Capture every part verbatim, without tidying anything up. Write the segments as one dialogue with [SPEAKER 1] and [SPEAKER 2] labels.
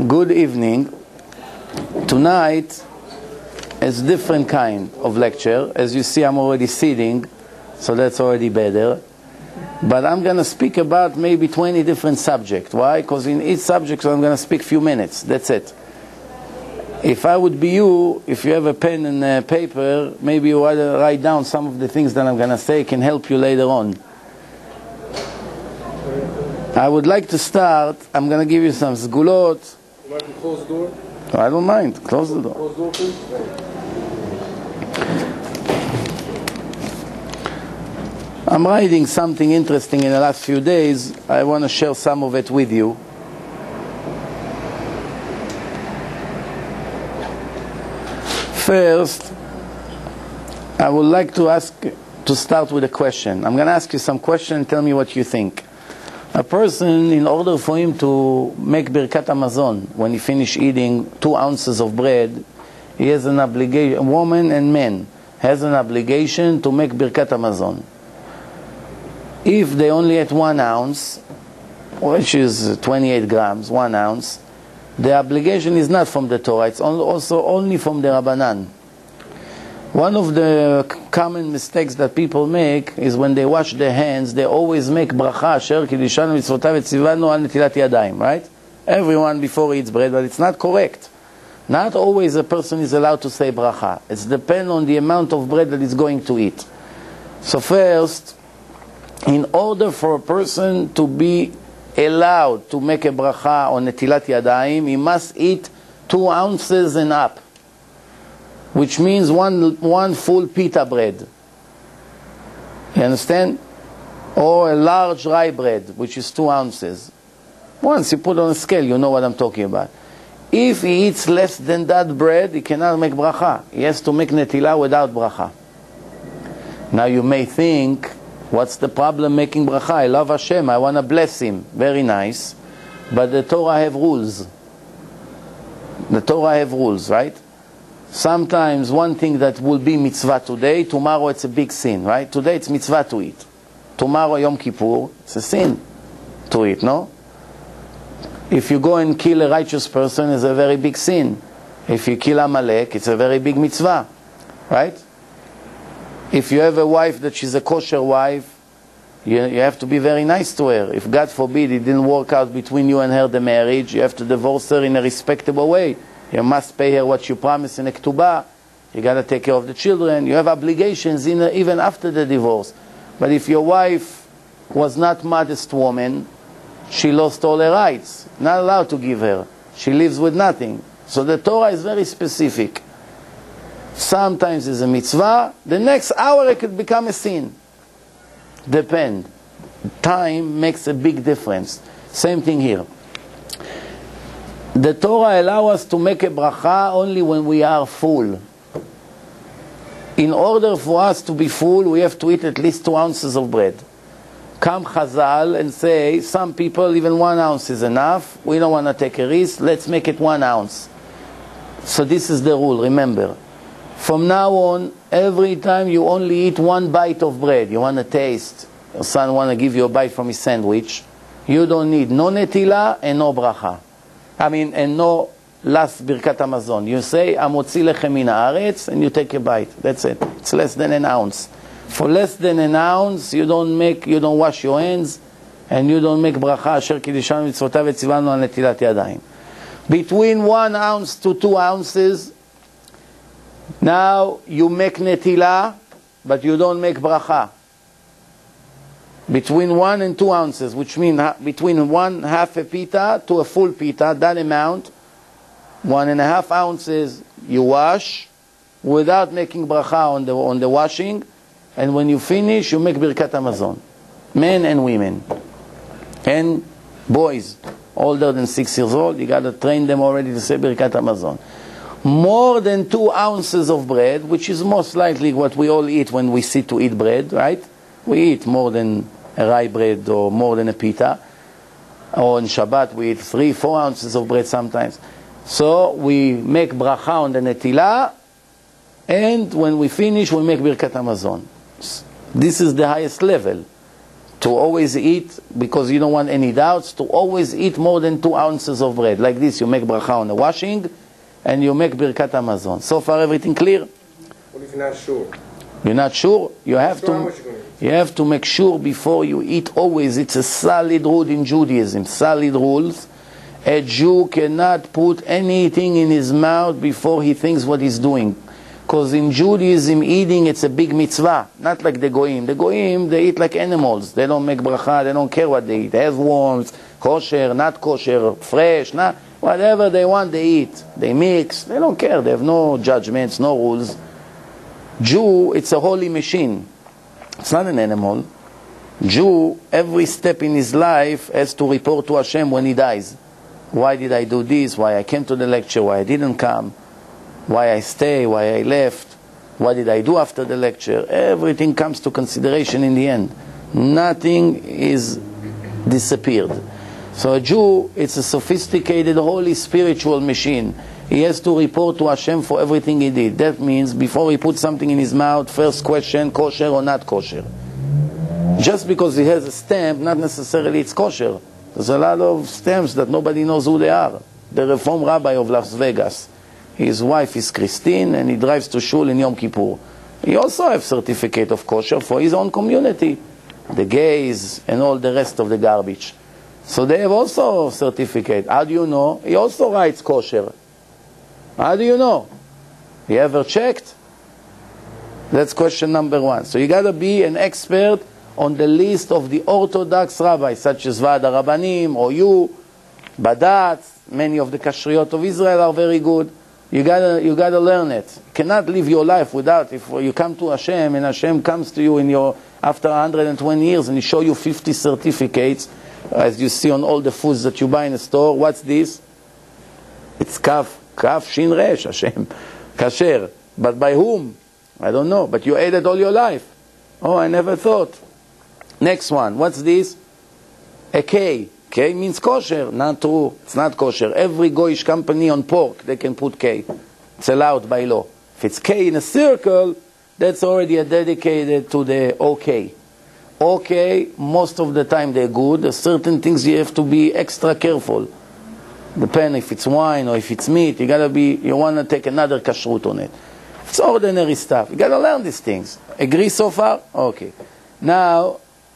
[SPEAKER 1] Good evening. Tonight is a different kind of lecture. As you see, I'm already sitting, so that's already better. But I'm going to speak about maybe twenty different subjects. Why? Because in each subject I'm going to speak a few minutes. That's it. If I would be you, if you have a pen and a paper, maybe you write down some of the things that I'm going to say, can help you later on. I would like to start. I'm going to give you some sgulot.
[SPEAKER 2] You like to close the door?
[SPEAKER 1] I don't mind. Close the door.
[SPEAKER 2] Close the door, please.
[SPEAKER 1] I'm writing something interesting in the last few days. I want to share some of it with you. First, I would like to ask to start with a question. I'm going to ask you some question and tell me what you think. A person, in order for him to make Birkat Hamazon, when he finish eating two ounces of bread, he has an obligation, woman and man, has an obligation to make Birkat Hamazon. If they only ate one ounce, which is twenty-eight grams, one ounce, the obligation is not from the Torah, it's also only from the Rabbanan. One of the common mistakes that people make is when they wash their hands, they always make bracha, asher kiddushanu mitzvotav etzivanu al netilat yadayim, right? Everyone before eats bread, but it's not correct. Not always a person is allowed to say bracha. It depends on the amount of bread that he's going to eat. So first, in order for a person to be allowed to make a bracha on netilat yadayim, he must eat two ounces and up, which means one one full pita bread. You understand? Or a large rye bread, which is two ounces. Once you put on a scale, you know what I'm talking about. If he eats less than that bread, he cannot make bracha. He has to make netilah without bracha. Now you may think, what's the problem making bracha? I love Hashem, I want to bless him. Very nice. But the Torah have rules. The Torah have rules, right? Sometimes one thing that will be mitzvah today, tomorrow it's a big sin, right? Today it's mitzvah to eat. Tomorrow Yom Kippur, it's a sin to eat, no? If you go and kill a righteous person, it's a very big sin. If you kill Amalek, it's a very big mitzvah, right? If you have a wife that she's a kosher wife, you, you have to be very nice to her. If God forbid it didn't work out between you and her the marriage, you have to divorce her in a respectable way. You must pay her what you promised in a ketubah. You got to take care of the children. You have obligations in a, even after the divorce. But if your wife was not modest woman, she lost all her rights. Not allowed to give her. She lives with nothing. So the Torah is very specific. Sometimes it's a mitzvah. The next hour it could become a sin. Depend. Time makes a big difference. Same thing here. The Torah allows us to make a bracha only when we are full. In order for us to be full, we have to eat at least two ounces of bread. Come Chazal and say, some people even one ounce is enough. We don't want to take a risk. Let's make it one ounce. So this is the rule, remember. From now on, every time you only eat one bite of bread, you want to taste, your son want to give you a bite from his sandwich, you don't need no netilah and no bracha. I mean, and no last Birkat Hamazon. You say, Amotzi lechem min haaretz, and you take a bite. That's it. It's less than an ounce. For less than an ounce, you don't make, you don't wash your hands, and you don't make bracha asher kiddushanu mitzvotav etzivanu al netilat yadayim. Between one ounce to two ounces, now you make netilah, but you don't make bracha. Between one and two ounces, which means between one half a pita to a full pita, that amount, one and a half ounces, you wash without making bracha on the on the washing, and when you finish, you make Birkat Hamazon. Men and women, and boys older than six years old, you got to train them already to say Birkat Hamazon. More than two ounces of bread, which is most likely what we all eat when we sit to eat bread, right? We eat more than a rye bread or more than a pita. Or on Shabbat we eat three, four ounces of bread sometimes. So we make bracha on the netilah, and when we finish we make Birkat Hamazon. This is the highest level. to always eat, because you don't want any doubts, to always eat more than two ounces of bread. Like this, you make bracha on the washing, and you make Birkat Hamazon. So far, everything clear?
[SPEAKER 2] What if you're not sure?
[SPEAKER 1] You're not sure? You have
[SPEAKER 2] Sure
[SPEAKER 1] to. You have to make sure before you eat. Always, it's a solid rule in Judaism. Solid rules. A Jew cannot put anything in his mouth before he thinks what he's doing. Because in Judaism, eating, it's a big mitzvah. Not like the Goyim. The Goyim, they eat like animals. They don't make bracha, they don't care what they eat. They have worms, kosher, not kosher, fresh, not, whatever they want, they eat. They mix, they don't care. They have no judgments, no rules. Jew, it's a holy machine. It's not an animal. Jew, every step in his life has to report to Hashem when he dies. Why did I do this? Why I came to the lecture? Why I didn't come? Why I stay, why I left, what did I do after the lecture. Everything comes to consideration in the end. Nothing is disappeared. So a Jew, it's a sophisticated, holy, spiritual machine. He has to report to Hashem for everything he did. That means before he puts something in his mouth, first question, kosher or not kosher. Just because he has a stamp, not necessarily it's kosher. There's a lot of stamps that nobody knows who they are. The Reform Rabbi of Las Vegas. His wife is Christine, and he drives to shul in Yom Kippur. He also has certificate of kosher for his own community, the gays and all the rest of the garbage. So they have also certificate. How do you know? He also writes kosher. How do you know? You ever checked? That's question number one. So you got to be an expert on the list of the Orthodox rabbis, such as Vaad HaRabbanim or you, Badatz. Many of the kashriyot of Israel are very good. You gotta, you gotta learn it. You cannot live your life without. If you come to Hashem and Hashem comes to you in your after one hundred twenty years and He show you fifty certificates, as you see on all the foods that you buy in the store. What's this? It's kaf, kaf shin resh, Hashem, kasher. But by whom? I don't know. But you ate it all your life. Oh, I never thought. Next one. What's this? A K. K means kosher. Not true. It's not kosher. Every Goyish company on pork, they can put K. It's allowed by law. If it's K in a circle, that's already a dedicated to the OK. OK, most of the time they're good. There's certain things you have to be extra careful. Depend if it's wine or if it's meat. You gotta be. You wanna take another kashrut on it. It's ordinary stuff. You gotta learn these things. Agree so far? Okay. Now,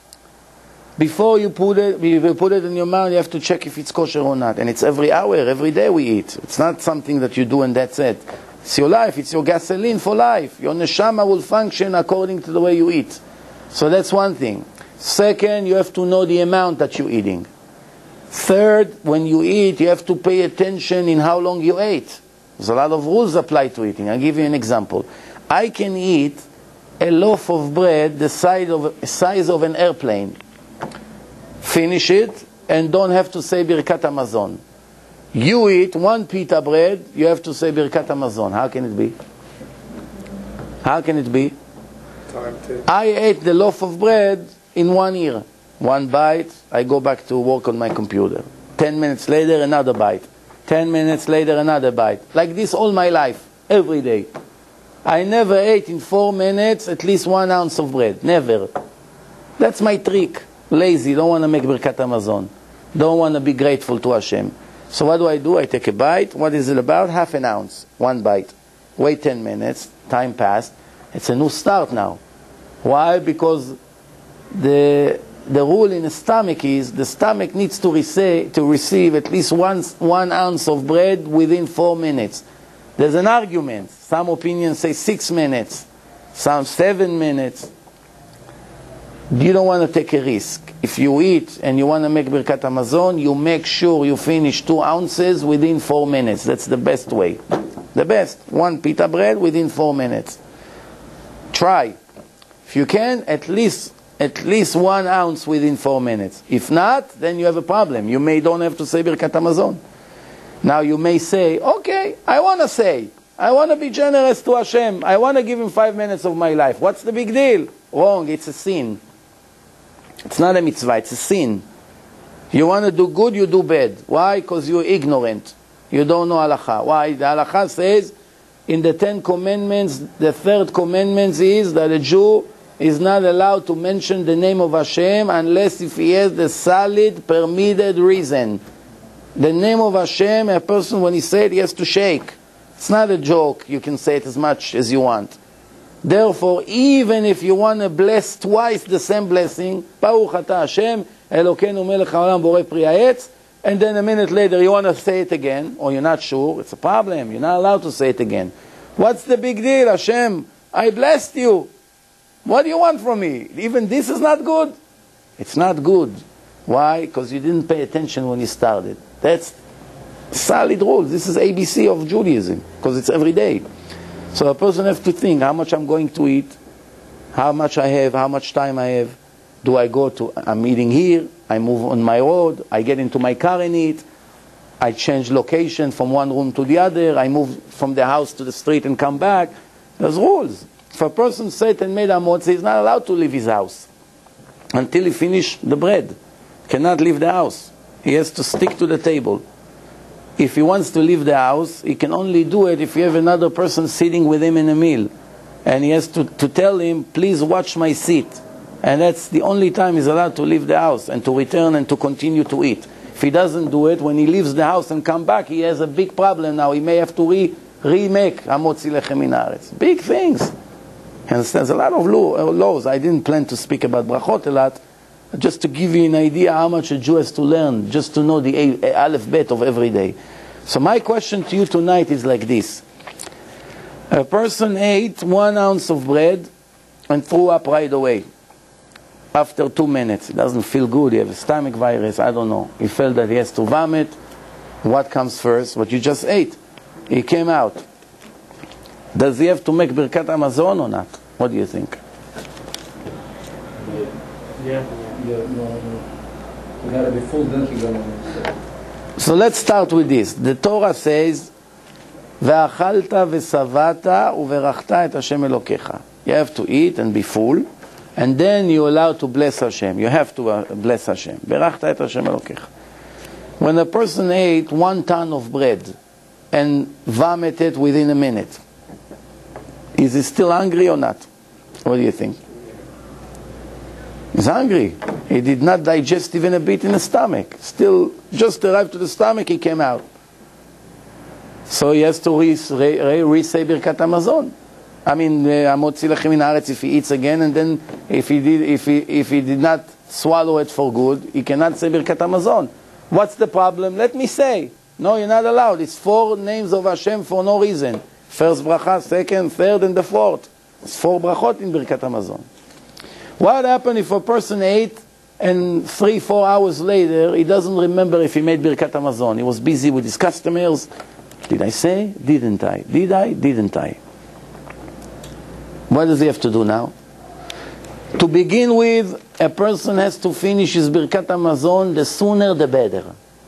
[SPEAKER 1] before you put it, if you put it in your mouth, you have to check if it's kosher or not. And it's every hour, every day we eat. It's not something that you do and that's it. It's your life. It's your gasoline for life. Your neshama will function according to the way you eat. So that's one thing. Second, you have to know the amount that you're eating. Third, when you eat, you have to pay attention in how long you ate. There's a lot of rules apply to eating. I'll give you an example. I can eat a loaf of bread the size of, size of an airplane. Finish it and don't have to say Birkat Hamazon. You eat one pita bread, you have to say Birkat Hamazon. How can it be? How can it be?
[SPEAKER 2] Time to...
[SPEAKER 1] I ate the loaf of bread in one year. One bite, I go back to work on my computer. Ten minutes later, another bite. Ten minutes later, another bite. Like this all my life, every day. I never ate in four minutes at least one ounce of bread. Never. That's my trick. Lazy, don't want to make Birkat Hamazon. Don't want to be grateful to Hashem. So what do I do? I take a bite. What is it about? Half an ounce. One bite. Wait ten minutes. Time passed. It's a new start now. Why? Because the the rule in the stomach is the stomach needs to receive, to receive at least one, one ounce of bread within four minutes. There's an argument. Some opinions say six minutes. Some seven minutes. You don't want to take a risk. If you eat and you want to make Birkat Hamazon, you make sure you finish two ounces within four minutes. That's the best way. The best. One pita bread within four minutes. Try. If you can, at least at least one ounce within four minutes. If not, then you have a problem. You may don't have to say Birkat Hamazon. Now you may say, okay, I want to say. I want to be generous to Hashem. I want to give Him five minutes of my life. What's the big deal? Wrong. It's a sin. It's not a mitzvah, it's a sin. You want to do good, you do bad. Why? Because you're ignorant. You don't know halacha. Why? The halacha says in the Ten Commandments, the third commandment is that a Jew is not allowed to mention the name of Hashem unless if he has the solid, permitted reason. The name of Hashem, a person, when he says it, he has to shake. It's not a joke. You can say it as much as you want. Therefore, even if you want to bless twice the same blessing, Baruch Ata Hashem, Elokeinu melech haolam borei pri ha'etz, and then a minute later you want to say it again, or you're not sure, it's a problem. You're not allowed to say it again. What's the big deal? Hashem, I blessed you. What do you want from me? Even this is not good? It's not good. Why? Because you didn't pay attention when you started. That's solid rules. This is A B C of Judaism, because it's every day. So a person has to think how much I'm going to eat, how much I have, how much time I have. Do I go to, I'm eating here, I move on my road, I get into my car and eat, I change location from one room to the other, I move from the house to the street and come back. There's rules. If a person sat and made a motzi, he's not allowed to leave his house until he finish the bread. He cannot leave the house. He has to stick to the table. If he wants to leave the house, he can only do it if you have another person sitting with him in a meal. And he has to, to tell him, please watch my seat. And that's the only time he's allowed to leave the house and to return and to continue to eat. If he doesn't do it, when he leaves the house and come back, he has a big problem now. He may have to re, remake Hamotzi Lechem Min Haaretz. Big things. And there's a lot of laws. I didn't plan to speak about brachot a lot, just to give you an idea how much a Jew has to learn, just to know the Aleph Bet of every day. So my question to you tonight is like this. A person ate one ounce of bread and threw up right away. After two minutes, he doesn't feel good, he has a stomach virus, I don't know. He felt that he has to vomit. What comes first? What you just ate. He came out. Does he have to make Birkat Hamazon or not? What do you think?
[SPEAKER 3] Yeah. Yeah, no, no. You gotta be full, then you gotta.
[SPEAKER 1] So let's start with this. The Torah says, "Ve'achalta ve'savata uverachta et Hashem Elokecha." You have to eat and be full, and then you're allowed to bless Hashem. You have to uh, bless Hashem. Verachta et Hashem Elokecha. When a person ate one ton of bread and vomited within a minute, is he still hungry or not? What do you think? He's hungry. He did not digest even a bit in the stomach. Still, just arrived to the stomach, he came out. So he has to re-say re re Birkat Hamazon. I mean, Hamotzi Lechem Min Haaretz, if he eats again, and then if he did, if he if he did not swallow it for good, he cannot say Birkat Hamazon. What's the problem? Let me say. No, you're not allowed. It's four names of Hashem for no reason. First bracha, second, third, and the fourth. It's four brachot in Birkat Hamazon. What happened if a person ate and three, four hours later he doesn't remember if he made Birkat Hamazon? He was busy with his customers. Did I say? Didn't I? Did I? Didn't I? What does he have to do now? To begin with, a person has to finish his Birkat Hamazon, the sooner the better.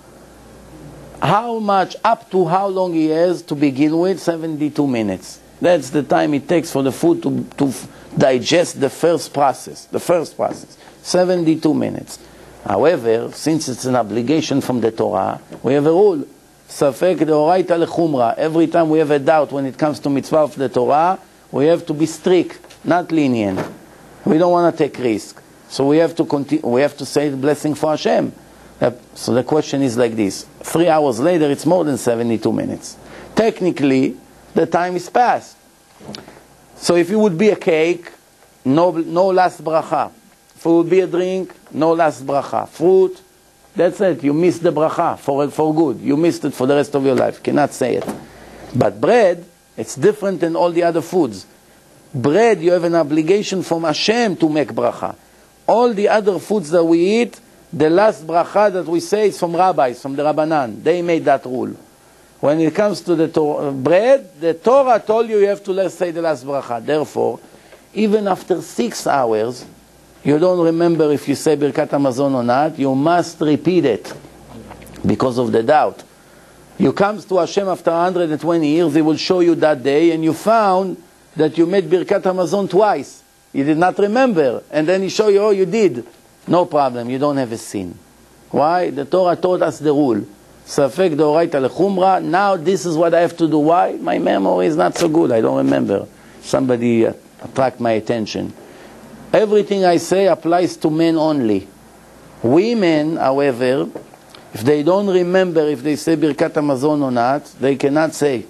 [SPEAKER 1] How much, up to how long he has to begin with? seventy-two minutes. That's the time it takes for the food to, to digest the first process. The first process. seventy-two minutes. However, since it's an obligation from the Torah, we have a rule. Safek deoraita lechumra. Every time we have a doubt when it comes to mitzvah of the Torah, we have to be strict, not lenient. We don't want to take risk. So we have to continue, we have to say the blessing for Hashem. So the question is like this. Three hours later, it's more than seventy-two minutes. Technically, the time is past. So if it would be a cake, no, no last bracha. If it would be a drink, no last bracha. Fruit, that's it. You missed the bracha for, for good. You missed it for the rest of your life. You cannot say it. But bread, it's different than all the other foods. Bread, you have an obligation from Hashem to make bracha. All the other foods that we eat, the last bracha that we say is from rabbis, from the Rabbanan. They made that rule. When it comes to the Torah, bread, the Torah told you you have to say the last bracha. Therefore, even after six hours, you don't remember if you say Birkat Hamazon or not, you must repeat it because of the doubt. You come to Hashem after one hundred twenty years, He will show you that day, and you found that you made Birkat Hamazon twice. You did not remember, and then He show you, oh, you did. No problem, you don't have a sin. Why? The Torah taught us the rule. Safek deoraita lechumra. Now this is what I have to do. Why? My memory is not so good. I don't remember. Somebody attract my attention. Everything I say applies to men only. Women, however, if they don't remember if they say Birkat Hamazon or not, they cannot say.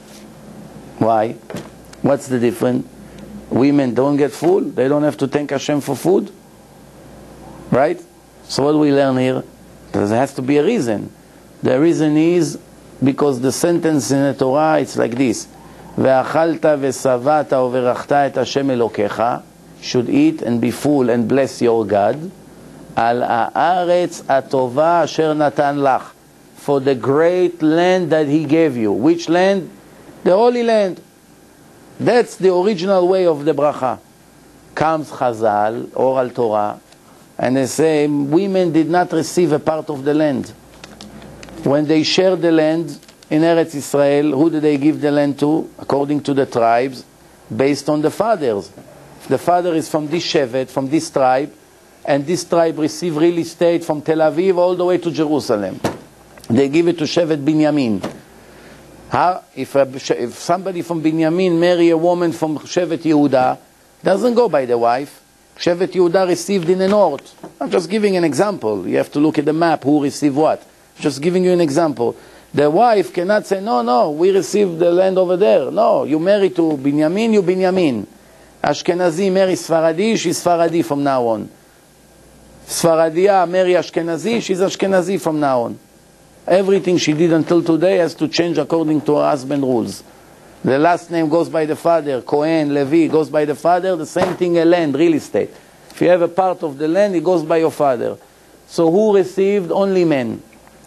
[SPEAKER 1] Why? What's the difference? Women don't get full, they don't have to thank Hashem for food. Right? So what do we learn here? There has to be a reason. The reason is because the sentence in the Torah, it's like this. ואכלת ושבעת וברכת את השם אלוקיך, should eat and be full and bless your God, על הארץ הטובה אשר נתן לך, for the great land that he gave you. Which land? The Holy Land. That's the original way of the bracha. Comes Chazal, oral Torah, and they say women did not receive a part of the land. When they shared the land in Eretz Israel, who did they give the land to? According to the tribes, based on the fathers. If the father is from this shevet, from this tribe, and this tribe receive real estate from Tel Aviv all the way to Jerusalem, they give it to Shevet Binyamin. How, if, a, if somebody from Binyamin marry a woman from Shevet Yehuda, doesn't go by the wife. Shevet Yehuda received in the north. I'm just giving an example. You have to look at the map, who received what. Just giving you an example. The wife cannot say, no, no, we received the land over there. No, you marry to Binyamin, you Binyamin. Ashkenazi marry Sfaradi, she's Sfaradi from now on. Sfaradia marry Ashkenazi, she's Ashkenazi from now on. Everything she did until today has to change according to her husband's rules. The last name goes by the father, Cohen, Levi, goes by the father, the same thing a land, real estate. If you have a part of the land, it goes by your father. So who received? Only men.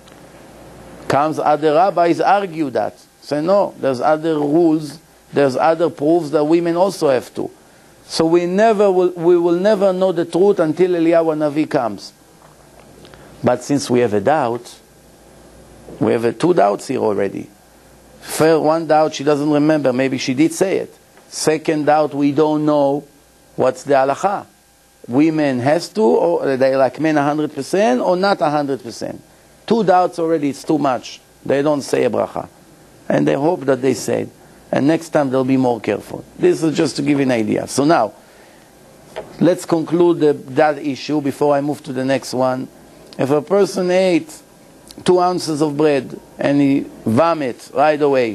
[SPEAKER 1] Comes other rabbis argue that. Say no, there's other rules, there's other proofs that women also have to. So we never will, we will never know the truth until Eliyahu Navi comes. But since we have a doubt, we have a two doubts here already. First, one doubt, she doesn't remember, maybe she did say it. Second doubt, we don't know what's the halacha. Women has to, or they like men one hundred percent, or not one hundred percent. Two doubts already, it's too much. They don't say a bracha. And they hope that they say it. And next time they'll be more careful. This is just to give you an idea. So now, let's conclude the, that issue before I move to the next one. If a person ate two ounces of bread and he vomit right away,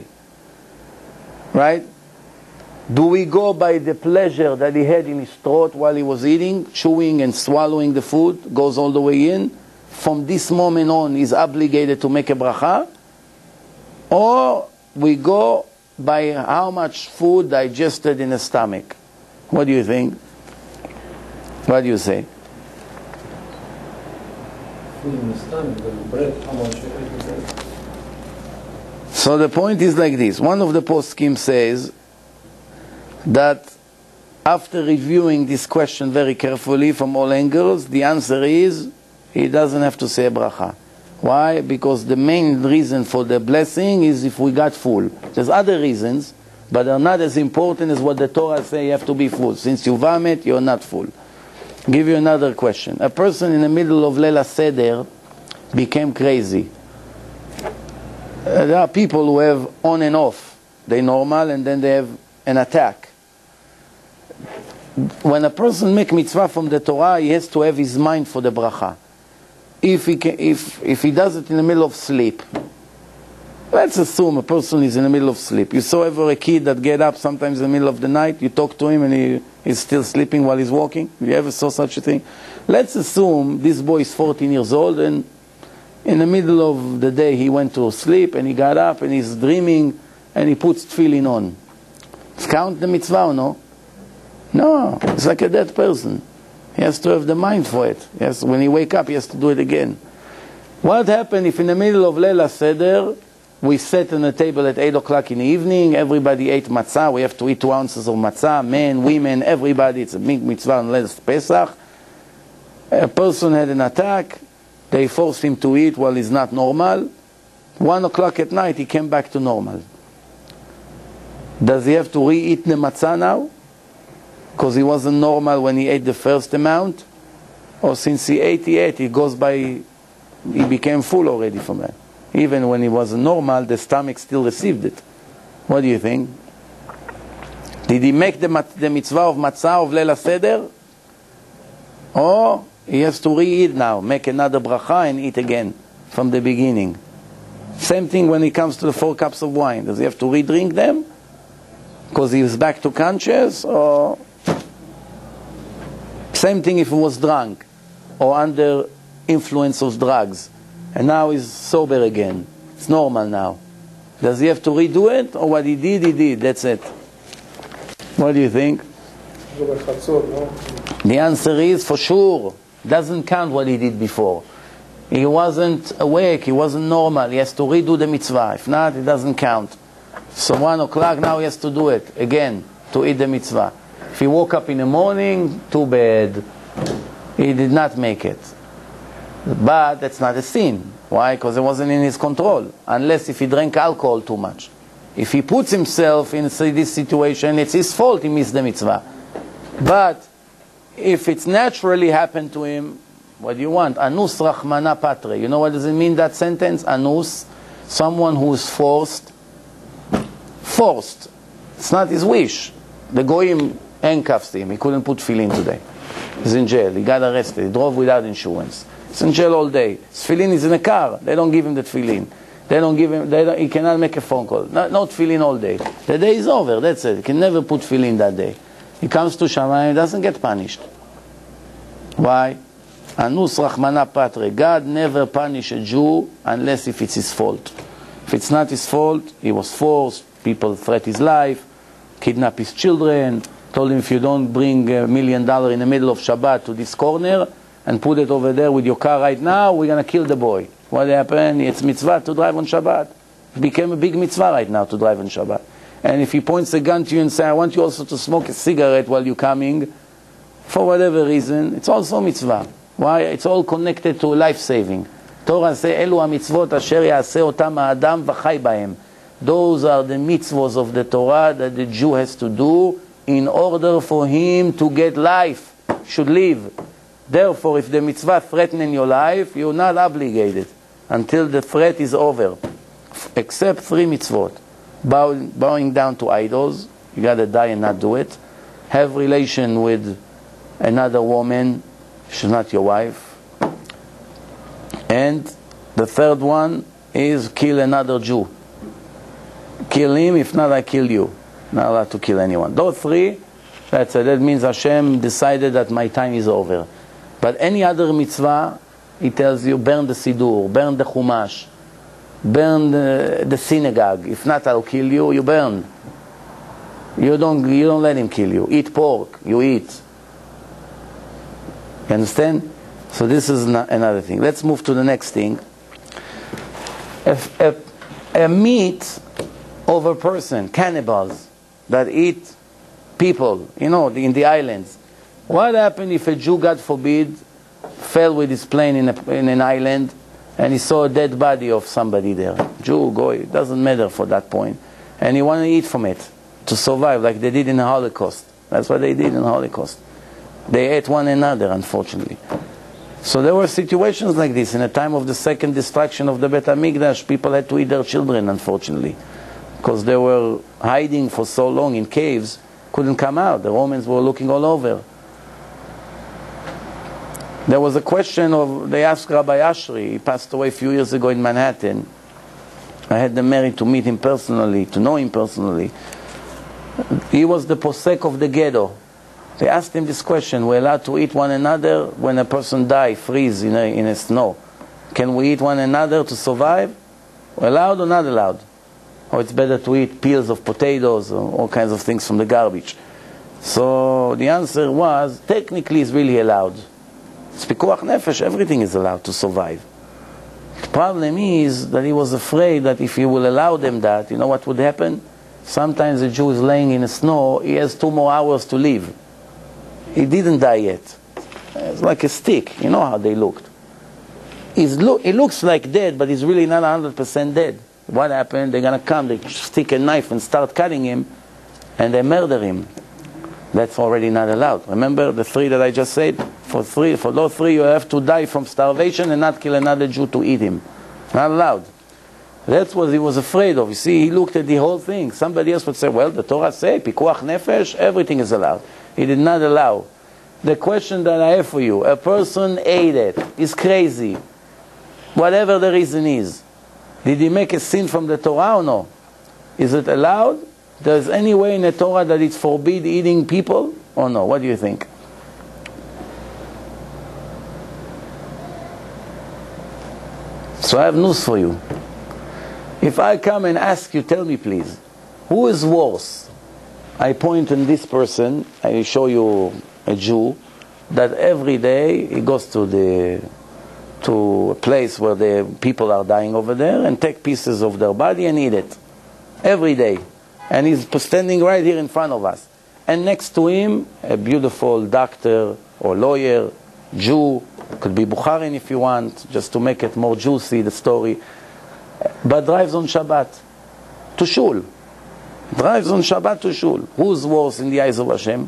[SPEAKER 1] right? Do we go by the pleasure that he had in his throat while he was eating, chewing and swallowing the food, goes all the way in? From this moment on, he's obligated to make a bracha? Or we go by how much food digested in the stomach? What do you think? What do you say?
[SPEAKER 3] Food in the stomach, the bread, how much you ate the bread?
[SPEAKER 1] So the point is like this. One of the poskim says that after reviewing this question very carefully from all angles, the answer is he doesn't have to say a bracha. Why? Because the main reason for the blessing is if we got full. There's other reasons, but they're not as important as what the Torah says you have to be full. Since you vomit, you're not full. I'll give you another question. A person in the middle of Leila Seder became crazy. Uh, there are people who have on and off. They're normal and then they have an attack. When a person makes mitzvah from the Torah, he has to have his mind for the bracha. If he, can, if, if he does it in the middle of sleep, let's assume a person is in the middle of sleep. You saw ever a kid that get up sometimes in the middle of the night, you talk to him and he is still sleeping while he's walking? You ever saw such a thing? Let's assume this boy is fourteen years old and in the middle of the day he went to sleep and he got up and he's dreaming and he puts tefillin on. Count the mitzvah or no? No, it's like a dead person. He has to have the mind for it. Yes, when he wake up, he has to do it again. What happened if in the middle of Leila Seder, we sat on a table at eight o'clock in the evening, everybody ate matzah, we have to eat two ounces of matzah, men, women, everybody, it's a big mitzvah on Leila Pesach. A person had an attack, they forced him to eat while he's not normal. One o'clock at night, he came back to normal. Does he have to re-eat the matzah now? Because he wasn't normal when he ate the first amount? Or since he ate, he ate, he goes by, he became full already from that. Even when he wasn't normal, the stomach still received it. What do you think? Did he make the, the mitzvah of matzah of Leila Seder? or he has to re-eat now, make another bracha and eat again from the beginning. Same thing when it comes to the four cups of wine. Does he have to re-drink them because he is back to conscious, or same thing if he was drunk or under influence of drugs and now he's sober again? It's normal now. Does he have to redo it, or what he did, he did, that's it? What do you think? The answer is, for sure, doesn't count what he did before. He wasn't awake, he wasn't normal, he has to redo the mitzvah. If not, it doesn't count. So one o'clock, now he has to do it again, to eat the mitzvah. If he woke up in the morning, too bad. He did not make it. But that's not a sin. Why? Because it wasn't in his control. Unless if he drank alcohol too much. If he puts himself in this situation, it's his fault he missed the mitzvah. But if it's naturally happened to him, what do you want? Anus rachmana patre. You know what does it mean, that sentence? Anus, someone who is forced. Forced. It's not his wish. The goyim handcuffs him. He couldn't put tefillin today. He's in jail. He got arrested. He drove without insurance. He's in jail all day. His tefillin is in a car. They don't give him the tefillin. They don't give him, they don't, he cannot make a phone call. No, no tefillin all day. The day is over, that's it. He can never put tefillin that day. He comes to Shamayim, he doesn't get punished. Why? Anus rachmana patre. God never punish a Jew unless if it's his fault. If it's not his fault, he was forced, people threat his life, kidnap his children, told him if you don't bring a million dollars in the middle of Shabbat to this corner and put it over there with your car right now, we're going to kill the boy. What happened? It's mitzvah to drive on Shabbat. It became a big mitzvah right now to drive on Shabbat. And if he points a gun to you and says, I want you also to smoke a cigarette while you're coming, for whatever reason, it's also mitzvah. Why? It's all connected to life-saving. Torah says, Elu ha-mitzvot asher ya'aseh otam ha'adam v'chai b'hem. Those are the mitzvahs of the Torah that the Jew has to do in order for him to get life, should live. Therefore, if the mitzvah threatens your life, you're not obligated until the threat is over. Except three mitzvot. Bowing, bowing down to idols, you gotta die and not do it. Have relation with another woman, she's not your wife. And the third one is kill another Jew. Kill him, if not I kill you. Not allowed to kill anyone. Those three, that's it. That means Hashem decided that my time is over. But any other mitzvah, he tells you, burn the Siddur, burn the Chumash, burn the, the synagogue. If not, I'll kill you, you burn. You don't, you don't let him kill you. Eat pork, you eat. You understand? So this is another thing. Let's move to the next thing. If a, a meat of a person, cannibals, that eat people, you know, in the islands. What happened if a Jew, God forbid, fell with his plane in, a, in an island and he saw a dead body of somebody there? Jew, goy, it doesn't matter for that point. And he wanted to eat from it, to survive, like they did in the Holocaust. That's what they did in the Holocaust. They ate one another, unfortunately. So there were situations like this. In the time of the second destruction of the Beit HaMikdash, people had to eat their children, unfortunately. Because they were hiding for so long in caves, couldn't come out. The Romans were looking all over. There was a question of, they asked Rabbi Ashri, he passed away a few years ago in Manhattan. I had the merit to meet him personally, to know him personally. He was the posek of the ghetto. They asked him this question, we're allowed to eat one another when a person dies, freeze in a, in a snow. Can we eat one another to survive? Allowed or not allowed? Or it's better to eat peels of potatoes or all kinds of things from the garbage? So the answer was, technically it's really allowed. It's pikuach nefesh, everything is allowed to survive. The problem is that he was afraid that if he will allow them that, you know what would happen? Sometimes a Jew is laying in the snow, he has two more hours to live. He didn't die yet. It's like a stick, you know how they looked. He's lo he looks like dead, but he's really not one hundred percent dead. What happened? They're going to come, they stick a knife and start cutting him, and they murder him. That's already not allowed. Remember the three that I just said? For three, for those three, you have to die from starvation and not kill another Jew to eat him. Not allowed. That's what he was afraid of. You see, he looked at the whole thing. Somebody else would say, well, the Torah says, pikuach nefesh, everything is allowed. He did not allow. the question that I have for you, a person ate it, is crazy, whatever the reason is, did he make a sin from the Torah or no? Is it allowed? There's any way in the Torah that it's forbid eating people or no? What do you think? So I have news for you. If I come and ask you, tell me please, who is worse? I point in this person, I show you a Jew, that every day he goes to the to a place where the people are dying over there and take pieces of their body and eat it. Every day. And he's standing right here in front of us. And next to him, a beautiful doctor or lawyer, Jew, could be Bukharin if you want, just to make it more juicy, the story, but drives on Shabbat to shul. Drives on Shabbat to shul. Who's worse in the eyes of Hashem?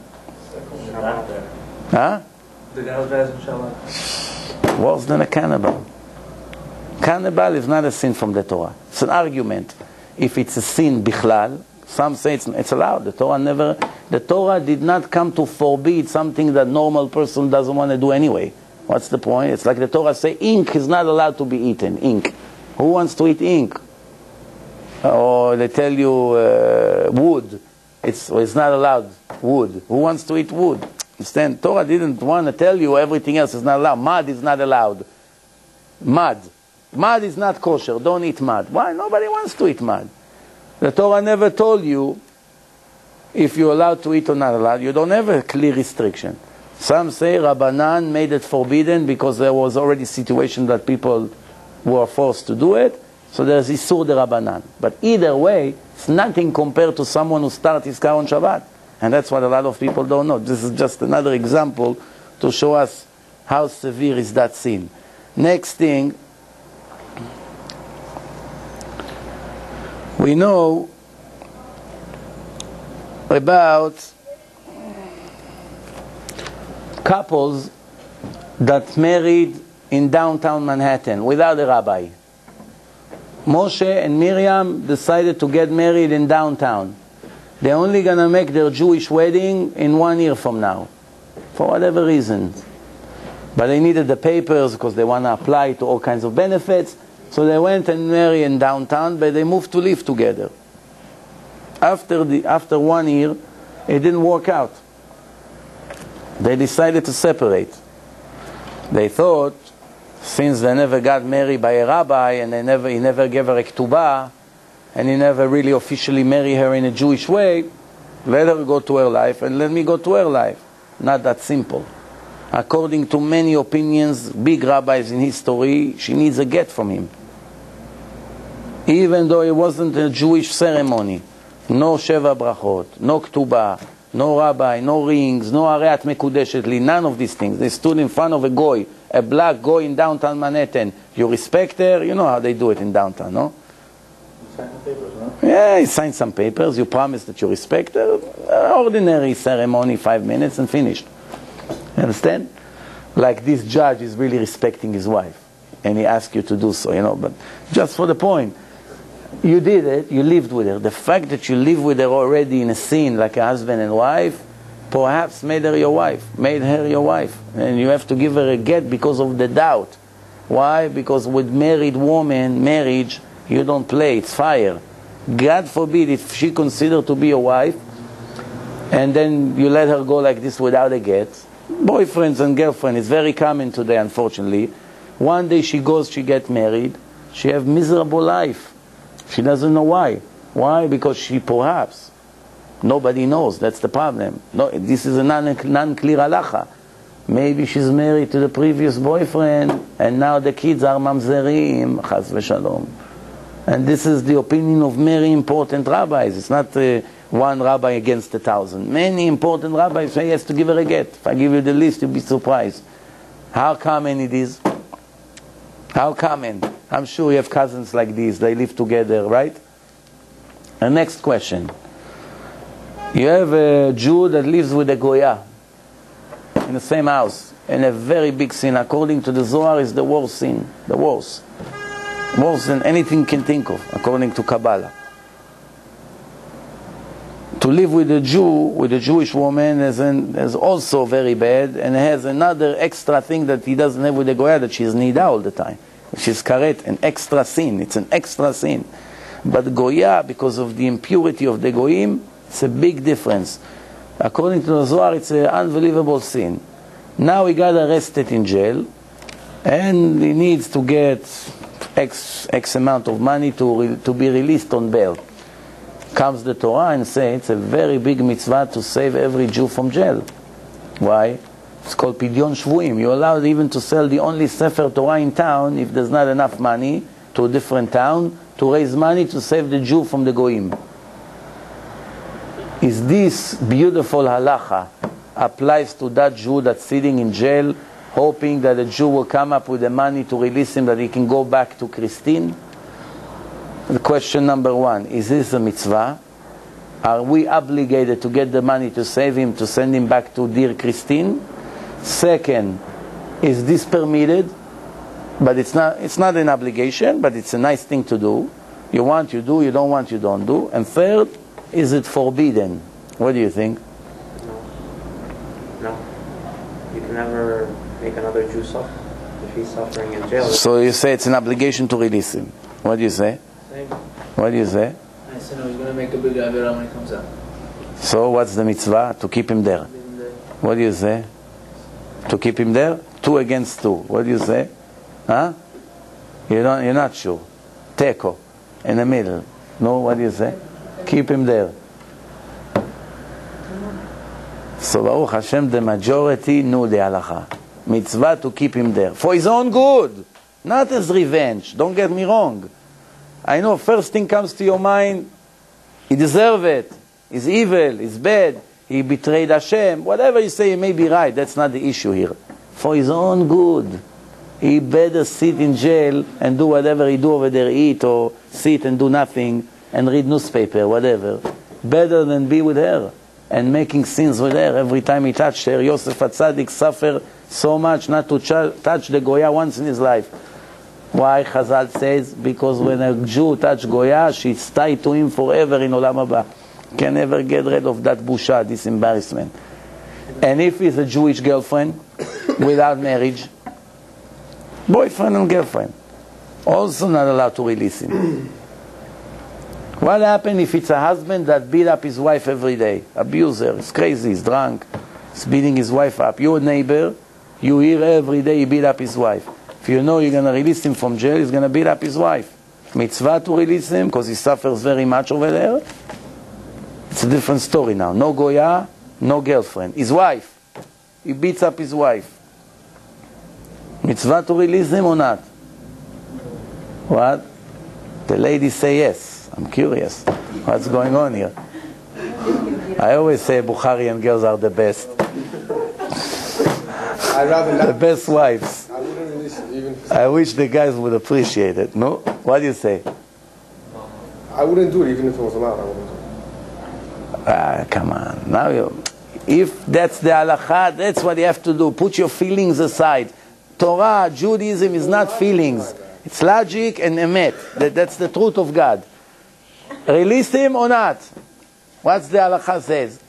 [SPEAKER 1] Huh?
[SPEAKER 3] The guy who drives on Shabbat.
[SPEAKER 1] Worse than a cannibal. Cannibal is not a sin from the Torah. It's an argument. If it's a sin bichlal, some say it's, it's allowed. The Torah never, the Torah did not come to forbid something that normal person doesn't want to do anyway. What's the point? It's like the Torah say ink is not allowed to be eaten. Ink. Who wants to eat ink? Or they tell you uh, wood. It's, it's not allowed. Wood. Who wants to eat wood? Understand? Torah didn't want to tell you everything else is not allowed. Mud is not allowed. Mud. Mud is not kosher. Don't eat mud. Why? Nobody wants to eat mud. The Torah never told you if you're allowed to eat or not allowed. You don't have a clear restriction. Some say Rabbanan made it forbidden because there was already a situation that people were forced to do it. So there's Isur de Rabbanan. But either way, it's nothing compared to someone who starts his car on Shabbat. And that's what a lot of people don't know. This is just another example to show us how severe is that sin. Next thing, we know about couples that married in downtown Manhattan without a rabbi. Moshe and Miriam decided to get married in downtown. They're only going to make their Jewish wedding in one year from now, for whatever reason. But they needed the papers because they want to apply to all kinds of benefits. So they went and married in downtown, but they moved to live together. After, the, after one year, it didn't work out. They decided to separate. They thought, since they never got married by a rabbi and they never, he never gave her a ketubah, and he never really officially married her in a Jewish way, let her go to her life and let me go to her life. Not that simple. According to many opinions, big rabbis in history, she needs a get from him. Even though it wasn't a Jewish ceremony. No Sheva Brachot, no Ketubah, no rabbi, no rings, no Areat Mekudeshet Li, none of these things. They stood in front of a goy, a black goy in downtown Manhattan. You respect her, you know how they do it in downtown, no?
[SPEAKER 3] Sign the papers, no?
[SPEAKER 1] Yeah, you sign some papers, you promise that you respect her. Ordinary ceremony, five minutes and finished. You understand? Like this judge is really respecting his wife. And he asks you to do so, you know. But just for the point, you did it, you lived with her. The fact that you live with her already in a scene like a husband and wife, perhaps made her your wife, made her your wife. And you have to give her a get because of the doubt. Why? Because with married woman, marriage, you don't play, it's fire. God forbid if she considered to be your wife, and then you let her go like this without a get. Boyfriends and girlfriends, it's very common today, unfortunately. One day she goes, she gets married, she have miserable life. She doesn't know why. Why? Because she perhaps, nobody knows, that's the problem. No, this is a non-clear halacha. Maybe she's married to the previous boyfriend, and now the kids are mamzerim, chas v'shalom. And this is the opinion of many important rabbis. It's not uh, one rabbi against a thousand. Many important rabbis say he has to give her a get. If I give you the list, you'll be surprised. How common it is? How common? I'm sure you have cousins like these. They live together, right? The next question. You have a Jew that lives with a Goya in the same house, and a very big sin. According to the Zohar, is the worst sin. The worst. Worse than anything you can think of, according to Kabbalah. to live with a Jew, with a Jewish woman, is, an, is also very bad, and has another extra thing that he doesn't have with the Goya, that she's nida all the time. She's karet, an extra sin. It's an extra sin. But Goya, because of the impurity of the Goyim, it's a big difference. According to the Zohar, it's an unbelievable sin. Now he got arrested in jail, and he needs to get X, X amount of money to, re, to be released on bail. Comes the Torah and says it's a very big mitzvah to save every Jew from jail. Why? It's called Pidyon Shvuim. You're allowed even to sell the only Sefer Torah in town if there's not enough money to a different town to raise money to save the Jew from the Goyim. Is this beautiful halacha applies to that Jew that's sitting in jail hoping that the Jew will come up with the money to release him, that he can go back to Christine? The question number one, is this a mitzvah? Are we obligated to get the money to save him, to send him back to dear Christine? Second, is this permitted? But it's not, it's not an obligation, but it's a nice thing to do. You want, you do. You don't want, you don't do. And third, is it forbidden? What do you think?
[SPEAKER 4] No. No. You can never make another Jew suffer if he's suffering in jail.
[SPEAKER 1] So you say it's an obligation to release him. What do you say?
[SPEAKER 4] Same.
[SPEAKER 1] What do you say?
[SPEAKER 5] I said no, he's going to make a big avera when he comes out.
[SPEAKER 1] So what's the mitzvah? To keep him there. What do you say? To keep him there? Two against two. What do you say? Huh? You don't, you're not sure. Teko. In the middle. No, what do you say? Keep him there. So Baruch Hashem, the majority knew the halacha. Mitzvah to keep him there. For his own good. Not as revenge. Don't get me wrong. I know first thing comes to your mind, he deserves it. He's evil. He's bad. He betrayed Hashem. Whatever you say, you may be right. That's not the issue here. For his own good. He better sit in jail and do whatever he do over there, eat or sit and do nothing and read newspaper, whatever. Better than be with her and making sins with her. Every time he touched her, Yosef HaTzadik suffered so much not to ch- touch the Goya once in his life. Why? Chazal says, because when a Jew touch Goya, she's tied to him forever in Olam Haba. Can never get rid of that busha, this embarrassment. And if he's a Jewish girlfriend without marriage, boyfriend and girlfriend, also not allowed to release him. What happens if it's a husband that beat up his wife every day? Abuser, he's crazy, he's drunk, he's beating his wife up. You're a neighbor, you hear every day he beat up his wife. If you know you're going to release him from jail, he's going to beat up his wife. Mitzvah to release him because he suffers very much over there. It's a different story now. No Goya, no girlfriend. His wife, he beats up his wife. Mitzvah to release him or not? What? The ladies say yes. I'm curious. What's going on here? I always say Bukharian girls are the best.
[SPEAKER 2] I'd rather
[SPEAKER 1] The
[SPEAKER 2] not.
[SPEAKER 1] best wives.
[SPEAKER 2] I wouldn't release it even.
[SPEAKER 1] I wish the guys would appreciate it. No? What do you say?
[SPEAKER 2] I wouldn't do it even if it was allowed. I wouldn't do it.
[SPEAKER 1] Ah, come on. Now you, if that's the halakha, that's what you have to do. Put your feelings aside. Torah, Judaism is not feelings. It's logic and emet. That, that's the truth of God. Release him or not? What's the halakha says?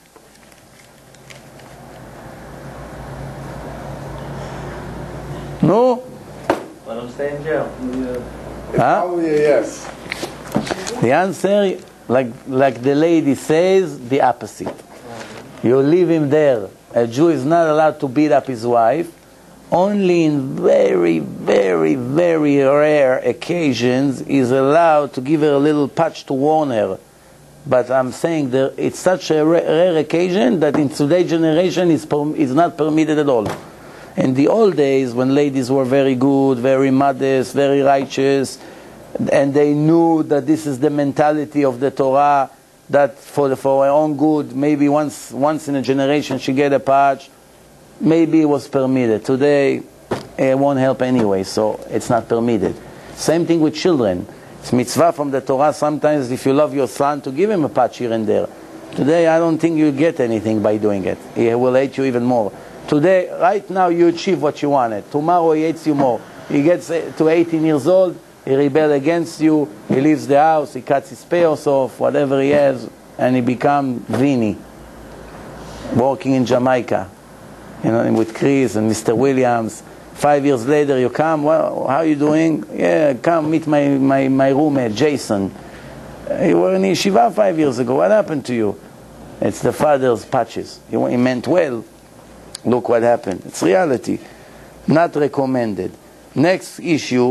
[SPEAKER 1] No?
[SPEAKER 4] Let him stay in jail.
[SPEAKER 1] Huh?
[SPEAKER 2] Probably a yes.
[SPEAKER 1] The answer, like, like the lady says, the opposite. You leave him there. A Jew is not allowed to beat up his wife. Only in very, very, very rare occasions is allowed to give her a little patch to warn her. But I'm saying that it's such a rare occasion that in today's generation it's, per, it's not permitted at all. In the old days, when ladies were very good, very modest, very righteous, and they knew that this is the mentality of the Torah, that for the, for her own good, maybe once once in a generation she get a patch, maybe it was permitted. Today, it won't help anyway, so it's not permitted. Same thing with children. It's mitzvah from the Torah sometimes if you love your son to give him a patch here and there. Today, I don't think you get anything by doing it. He will hate you even more. Today, right now, you achieve what you wanted. Tomorrow, he hates you more. He gets to eighteen years old, he rebels against you, he leaves the house, he cuts his payos off, whatever he has. and he become Vinny, working in Jamaica, you know, with Chris and Mister Williams. Five years later, you come, well, how are you doing? Yeah, come meet my, my, my roommate, Jason. You were in yeshiva five years ago. What happened to you? It's the father's patches. He meant well. Look what happened. It's reality. Not recommended. Next issue.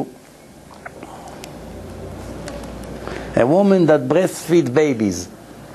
[SPEAKER 1] A woman that breastfeeds babies.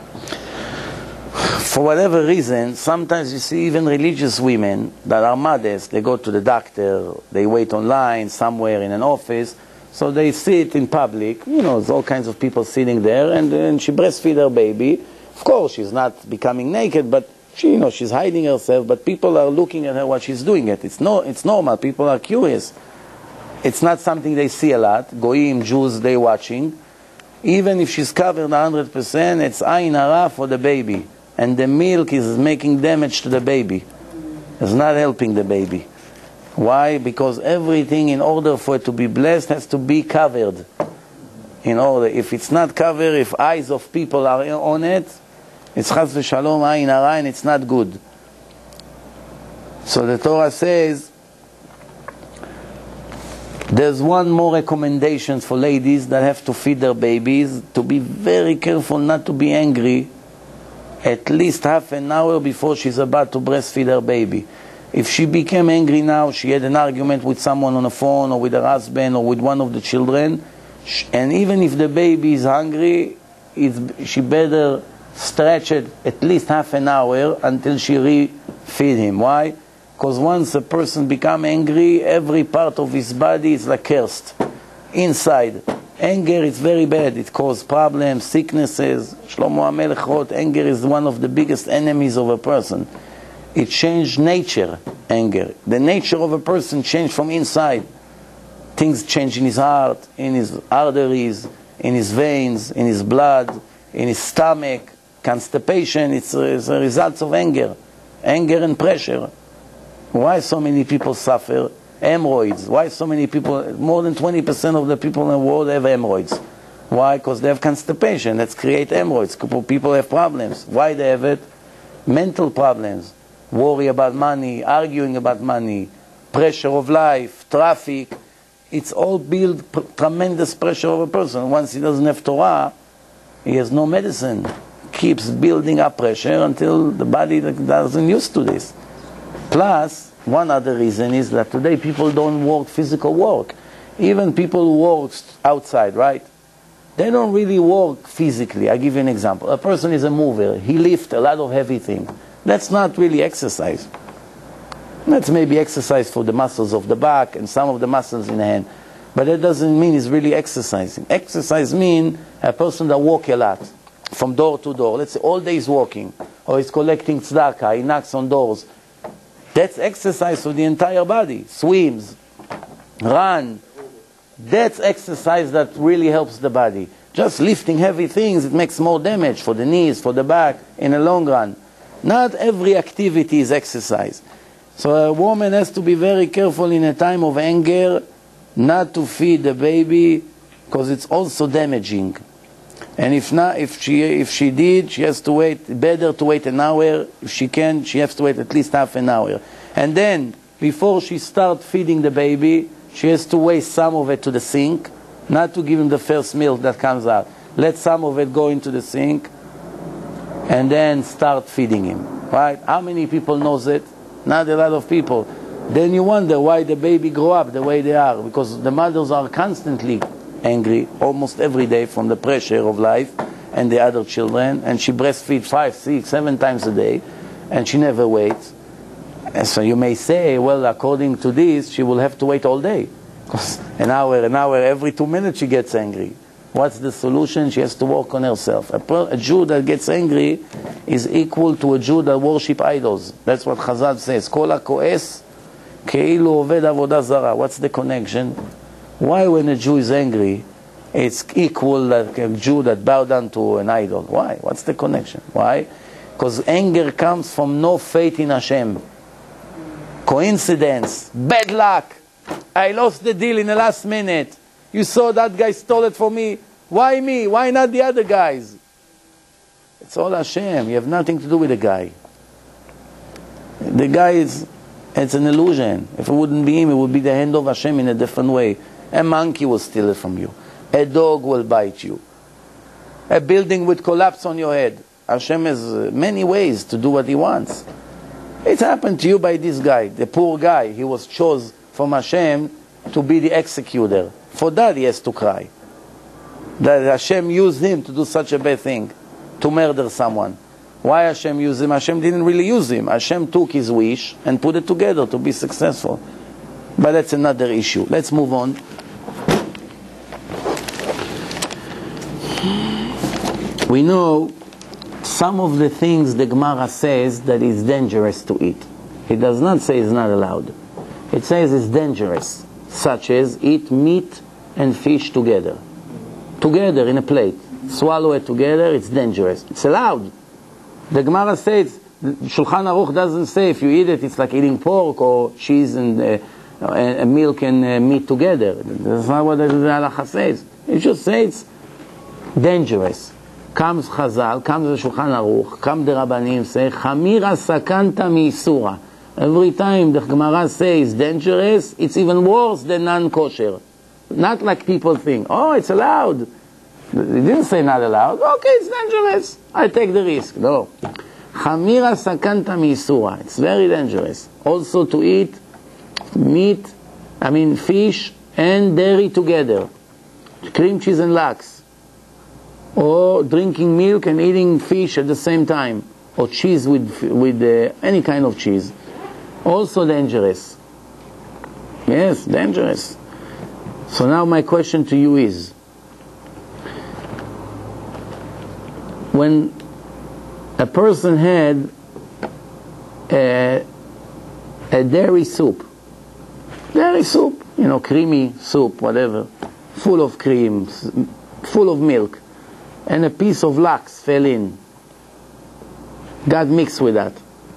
[SPEAKER 1] For whatever reason, sometimes you see even religious women that are mothers, they go to the doctor, they wait online somewhere in an office, so they sit in public, you know, there's all kinds of people sitting there, and, and she breastfeeds her baby. Of course, she's not becoming naked, but she, you know, she's hiding herself, but people are looking at her while she's doing it. It's, no, it's normal, people are curious. It's not something they see a lot. Goyim, Jews, they watching. Even if she's covered one hundred percent, it's ayin hara for the baby. And the milk is making damage to the baby. It's not helping the baby. Why? Because everything, in order for it to be blessed, has to be covered. In order, if it's not covered, if eyes of people are on it, it's chas v'shalom ayin hara, and it's not good. So the Torah says, there's one more recommendation for ladies that have to feed their babies, to be very careful not to be angry at least half an hour before she's about to breastfeed her baby. If she became angry now, she had an argument with someone on the phone, or with her husband, or with one of the children, and even if the baby is hungry, it's, she better stretch it at least half an hour until she re-feed him. Why? Because once a person becomes angry, every part of his body is like cursed. Inside. Anger is very bad. It causes problems, sicknesses. Shlomo HaMelech wrote, anger is one of the biggest enemies of a person. It changed nature, anger. The nature of a person changed from inside. Things change in his heart, in his arteries, in his veins, in his blood, in his stomach. Constipation, it's a, it's a result of anger. Anger and pressure. Why so many people suffer? Hemorrhoids. Why so many people, more than twenty percent of the people in the world have hemorrhoids. Why? Because they have constipation. That's create hemorrhoids. People have problems. Why they have it? Mental problems. Worry about money, arguing about money, pressure of life, traffic. It's all build p- tremendous pressure of a person. Once he doesn't have Torah, he has no medicine. Keeps building up pressure until the body doesn't used to this. Plus, one other reason is that today people don't work physical work. Even people who work outside, right? They don't really work physically. I'll give you an example. A person is a mover. He lifts a lot of heavy things. That's not really exercise. That's maybe exercise for the muscles of the back and some of the muscles in the hand. But that doesn't mean he's really exercising. Exercise means a person that walks a lot, from door to door. Let's say all day he's walking. Or he's collecting tzedakah, he knocks on doors. That's exercise for the entire body. Swims, run. That's exercise that really helps the body. Just lifting heavy things, it makes more damage for the knees, for the back, in the long run. Not every activity is exercise. So a woman has to be very careful in a time of anger not to feed the baby, because it's also damaging. And if not, if she if she did, she has to wait. Better to wait an hour. If she can, she has to wait at least half an hour. And then, before she starts feeding the baby, she has to waste some of it to the sink, not to give him the first milk that comes out. Let some of it go into the sink, and then start feeding him. Right? How many people knows it? Not a lot of people. Then you wonder why the baby grow up the way they are, because the mothers are constantly angry almost every day from the pressure of life and the other children, and she breastfeeds five, six, seven times a day, and she never waits. And so you may say, well, according to this, she will have to wait all day, because an hour, an hour, every two minutes she gets angry. What's the solution? She has to work on herself. A, per, a Jew that gets angry is equal to a Jew that worship idols. That's what Chazal says. Kol ha'ko'es ke'ilu oved avodah zara. What's the connection? Why when a Jew is angry, it's equal like a Jew that bow down to an idol? Why? What's the connection? Why? Because anger comes from no faith in Hashem. Coincidence. Bad luck. I lost the deal in the last minute. You saw that guy stole it from me. Why me? Why not the other guys? It's all Hashem. You have nothing to do with the guy. The guy is, it's an illusion. If it wouldn't be him, it would be the hand of Hashem in a different way. A monkey will steal it from you. A dog will bite you. A building would collapse on your head. Hashem has many ways to do what He wants. It happened to you by this guy, the poor guy. He was chosen from Hashem to be the executor. For that he has to cry. That Hashem used him to do such a bad thing, to murder someone. Why Hashem used him? Hashem didn't really use him. Hashem took his wish and put it together to be successful. But that's another issue. Let's move on. We know some of the things the Gemara says that is dangerous to eat. It does not say it's not allowed. It says it's dangerous, such as eat meat and fish together. Together in a plate. Swallow it together, it's dangerous. It's allowed. The Gemara says, Shulchan Aruch doesn't say if you eat it, it's like eating pork or cheese and uh, uh, milk and uh, meat together. That's not what the Halacha says. It just says it's dangerous. Comes Chazal, comes the Shulchan Aruch, comes the Rabbanim, say, Chamira sakanta mi-isura. Every time the Gemara says dangerous, it's even worse than non-kosher. Not like people think, oh, it's allowed. It didn't say not allowed. Okay, it's dangerous. I take the risk. No. Chamira sakanta mi-isura. It's very dangerous. Also to eat meat, I mean fish and dairy together. Cream cheese and lax. Or drinking milk and eating fish at the same time, or cheese with with uh, any kind of cheese, also dangerous. Yes, dangerous. So now my question to you is, when a person had a, a dairy soup, dairy soup, you know, creamy soup, whatever, full of cream, full of milk, and a piece of lax fell in, got mixed with that.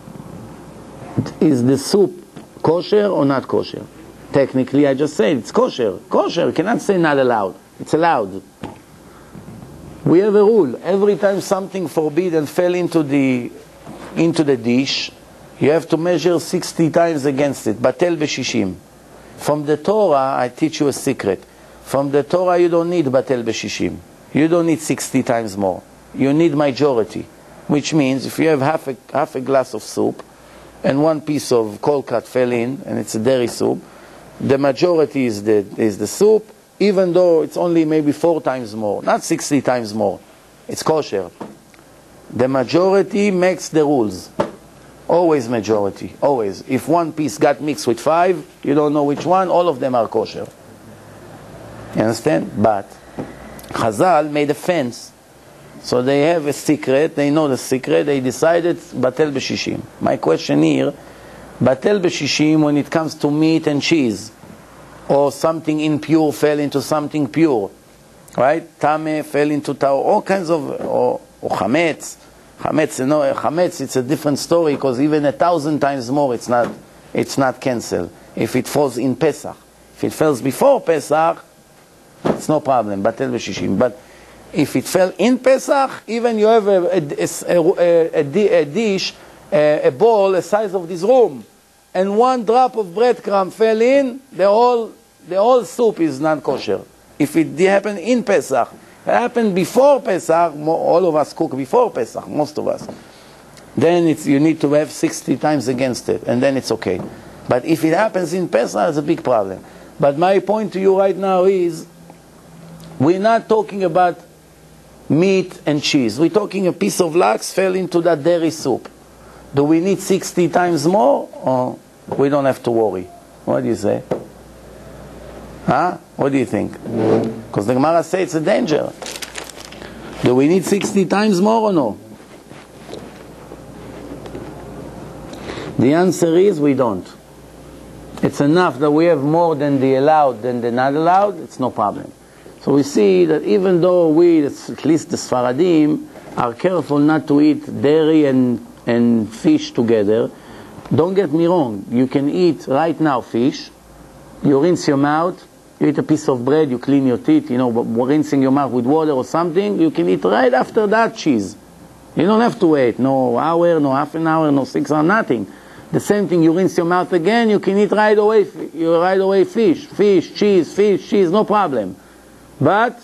[SPEAKER 1] Is the soup kosher or not kosher? Technically, I just said it's kosher. Kosher, you cannot say not allowed. It's allowed. We have a rule. Every time something forbidden fell into the into the dish, you have to measure sixty times against it. Batel b'shishim. From the Torah, I teach you a secret. From the Torah, you don't need batel b'shishim. You don't need sixty times more. You need majority, which means if you have half a, half a glass of soup and one piece of cold cut fell in, and it's a dairy soup, the majority is the, is the soup, even though it's only maybe four times more, not sixty times more. It's kosher. The majority makes the rules. Always majority, always. If one piece got mixed with five, you don't know which one, all of them are kosher. You understand? But Chazal made a fence, so they have a secret, they know the secret, they decided batel b'shishim. My question here, batel b'shishim when it comes to meat and cheese, or something impure fell into something pure, right? Tame fell into tau, all kinds of, or, or chametz, chametz, you know, chametz, it's a different story, because even a thousand times more, it's not, it's not cancelled. If it falls in Pesach, if it falls before Pesach, it's no problem, batel b'shishim. But if it fell in Pesach, even you have a, a, a, a, a dish, a, a bowl the size of this room, and one drop of breadcrumb fell in, the whole, the whole soup is non-kosher. If it happened in Pesach, it happened before Pesach, all of us cook before Pesach, most of us, then it's, you need to have sixty times against it, and then it's okay. But if it happens in Pesach, it's a big problem. But my point to you right now is, we're not talking about meat and cheese. We're talking a piece of lax fell into that dairy soup. Do we need sixty times more, or we don't have to worry? What do you say? Huh? What do you think? Because the Gemara says it's a danger. Do we need sixty times more or no? The answer is we don't. It's enough that we have more than the allowed than the not allowed, it's no problem. So we see that even though we, at least the Sfaradim, are careful not to eat dairy and, and fish together, don't get me wrong, you can eat right now fish, you rinse your mouth, you eat a piece of bread, you clean your teeth, you know, rinsing your mouth with water or something, you can eat right after that cheese. You don't have to wait, no hour, no half an hour, no six hours, nothing. The same thing, you rinse your mouth again, you can eat right away, you right away fish, fish, cheese, fish, cheese, no problem. But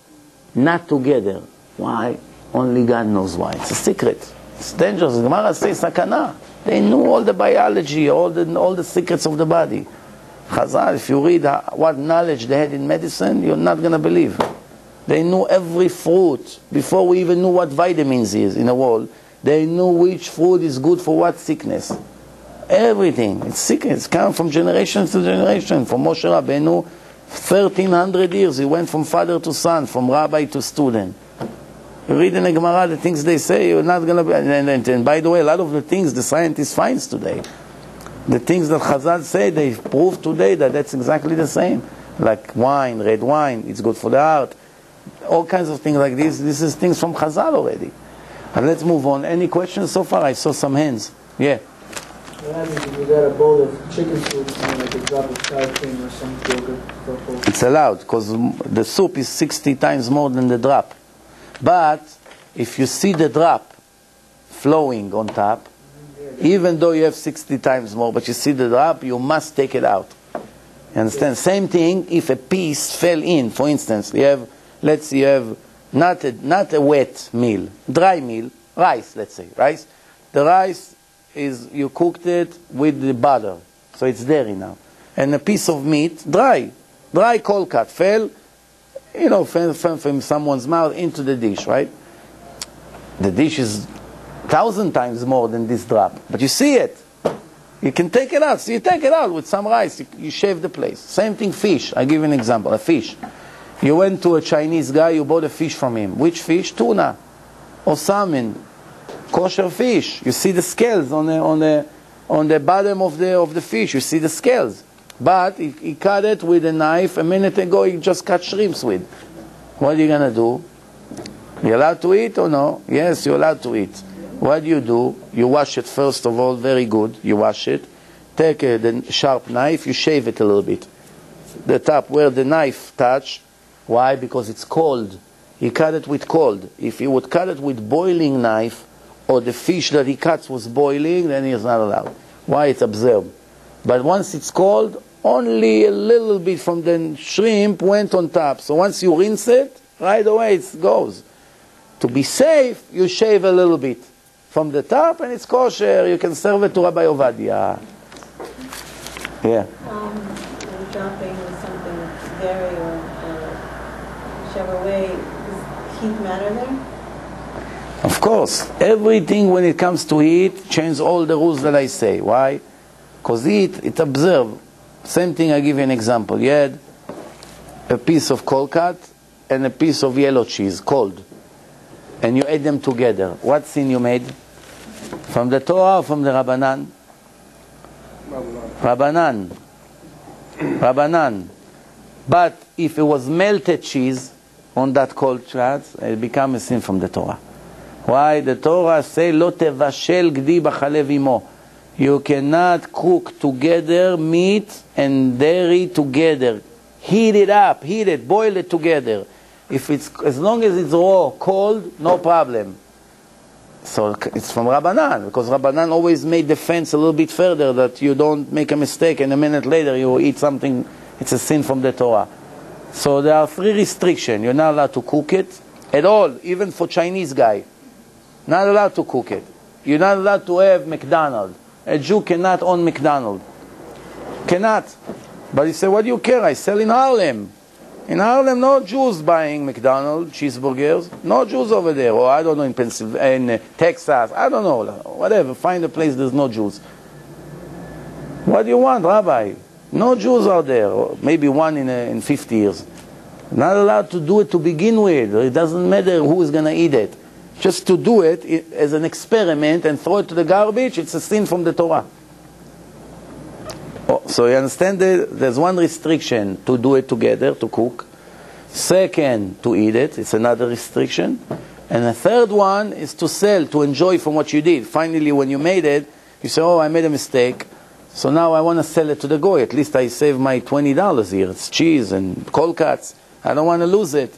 [SPEAKER 1] not together. Why? Only God knows why. It's a secret. It's dangerous. The Gemara says sakana. They knew all the biology, all the all the secrets of the body. Chazal, if you read what knowledge they had in medicine, you're not going to believe. They knew every fruit before we even knew what vitamins is in the world. They knew which fruit is good for what sickness. Everything. It's secrets. It's come from generation to generation. From Moshe Rabbeinu, thirteen hundred years. He went from father to son, from rabbi to student. You read in the Gemara the things they say, you're not going to be... And, and, and by the way, a lot of the things the scientist finds today, the things that Chazal say, they prove today that that's exactly the same. Like wine, red wine, it's good for the heart. All kinds of things like this. This is things from Chazal already. And let's move on. Any questions so far? I saw some hands. Yeah.
[SPEAKER 5] What happens if you got a bowl of chicken soup and like a drop of sour cream or some yogurt?
[SPEAKER 1] It's allowed, because the soup is sixty times more than the drop. But if you see the drop flowing on top, even though you have sixty times more, but you see the drop, you must take it out. You understand? Same thing if a piece fell in. For instance, you have, let's say you have not a, not a wet meal, dry meal, rice, let's say, rice. The rice is, you cooked it with the butter, so it's dairy now. And a piece of meat, dry, dry cold cut, fell, you know, from, from someone's mouth into the dish, right? The dish is thousand times more than this drop, but you see it. You can take it out. So you take it out with some rice. You, you shave the place. Same thing, fish. I give you an example. A fish. You went to a Chinese guy. You bought a fish from him. Which fish? Tuna or salmon, kosher fish. You see the scales on the on the on the bottom of the of the fish. You see the scales. But he, he cut it with a knife. A minute ago, he just cut shrimps with. What are you gonna do? You allowed to eat or no? Yes, you're allowed to eat. What do you do? You wash it first of all, very good. You wash it. Take a the sharp knife, you shave it a little bit. The top where the knife touched. Why? Because it's cold. He cut it with cold. If he would cut it with boiling knife, or the fish that he cuts was boiling, then he is not allowed. Why? It's observed. But once it's cold, only a little bit from the shrimp went on top. So once you rinse it, right away it goes. To be safe, you shave a little bit from the top, and it's kosher. You can serve it to Rabbi Ovadia. Yeah.
[SPEAKER 6] Um, when dropping with something dairy or, or whichever way, does heat matter there?
[SPEAKER 1] Of course. Everything when it comes to heat, change all the rules that I say. Why? Because heat, it observe. Same thing, I give you an example. You had a piece of cold cut and a piece of yellow cheese, cold. And you ate them together. What sin you made? From the Torah or from the Rabbanan? Rabbanan. Rabbanan. But if it was melted cheese on that cold cut, it became a sin from the Torah. Why? The Torah say, "Lo tevashel gdi b'chalev imo." You cannot cook together meat and dairy together. Heat it up, heat it, boil it together. If it's, as long as it's raw, cold, no problem. So it's from Rabbanan, because Rabbanan always made the fence a little bit further, that you don't make a mistake and a minute later you eat something, it's a sin from the Torah. So there are three restrictions. You're not allowed to cook it at all, even for Chinese guy. Not allowed to cook it. You're not allowed to have McDonald's. A Jew cannot own McDonald's. Cannot. But he said, what do you care? I sell in Harlem. In Harlem, no Jews buying McDonald's, cheeseburgers. No Jews over there. Or I don't know, in Pennsylvania, in uh, Texas. I don't know. Whatever. Find a place there's no Jews. What do you want, Rabbi? No Jews are there. Or maybe one in, uh, in fifty years. Not allowed to do it to begin with. It doesn't matter who is going to eat it. Just to do it, it as an experiment and throw it to the garbage, it's a sin from the Torah. Oh, so you understand that there's one restriction to do it together, to cook. Second, to eat it. It's another restriction. And the third one is to sell, to enjoy from what you did. Finally, when you made it, you say, oh, I made a mistake. So now I want to sell it to the goy. At least I save my twenty dollars here. It's cheese and cold cuts. I don't want to lose it.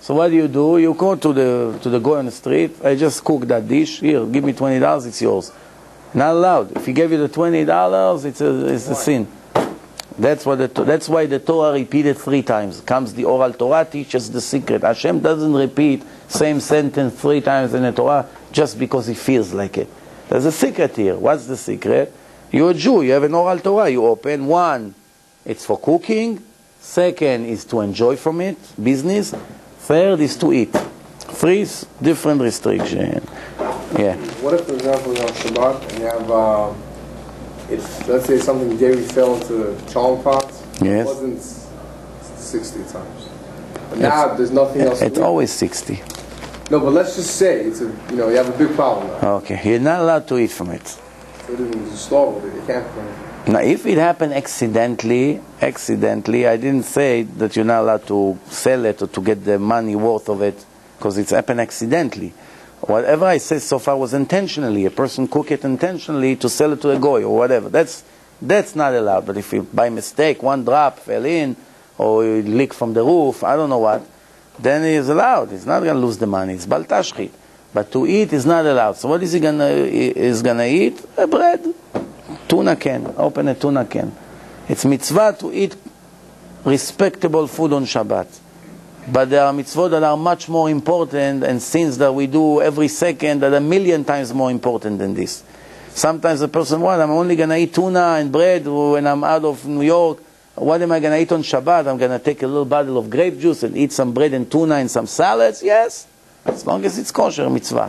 [SPEAKER 1] So what do you do? You go to the to the guy on the street. I just cooked that dish. Here, give me twenty dollars. It's yours. Not allowed. If he gave you the twenty dollars, it's a it's a sin. That's what the, that's why the Torah repeated three times. Comes the oral Torah teaches the secret. Hashem doesn't repeat same sentence three times in the Torah just because he feels like it. There's a secret here. What's the secret? You're a Jew. You have an oral Torah. You open one. It's for cooking. Second is to enjoy from it, business. Third is to eat. Three different restrictions. Yeah.
[SPEAKER 2] What if, for example, you're on Shabbat and you have, um, it's, let's say something dairy fell into the charm pot.
[SPEAKER 1] Yes.
[SPEAKER 2] It wasn't sixty times. But now there's nothing else.
[SPEAKER 1] It's
[SPEAKER 2] to
[SPEAKER 1] always sixty.
[SPEAKER 2] No, but let's just say it's a, you know, you have a big problem now.
[SPEAKER 1] Okay, you're not allowed to eat from it.
[SPEAKER 2] So it isn't store with it. You can't.
[SPEAKER 1] Now, if it happened accidentally, accidentally, I didn't say that you're not allowed to sell it or to get the money worth of it, because it's happened accidentally. Whatever I said so far was intentionally. A person cook it intentionally to sell it to a goy or whatever. That's that's not allowed. But if you, by mistake, one drop fell in, or you leak from the roof, I don't know what, then it is allowed. It's not going to lose the money. It's bal tashchit. But to eat is not allowed. So what is he going to is going to eat? A bread. Tuna can. Open a tuna can. It's mitzvah to eat respectable food on Shabbat. But there are mitzvot that are much more important, and sins that we do every second that are a million times more important than this. Sometimes a person, what, I'm only going to eat tuna and bread when I'm out of New York. What am I going to eat on Shabbat? I'm going to take a little bottle of grape juice and eat some bread and tuna and some salads? Yes, as long as it's kosher mitzvah.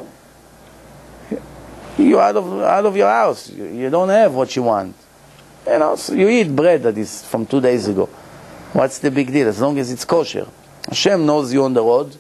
[SPEAKER 1] You're out of, out of your house. You, you don't have what you want. You know, so you eat bread that is from two days ago. What's the big deal? As long as it's kosher. Hashem knows you on the road.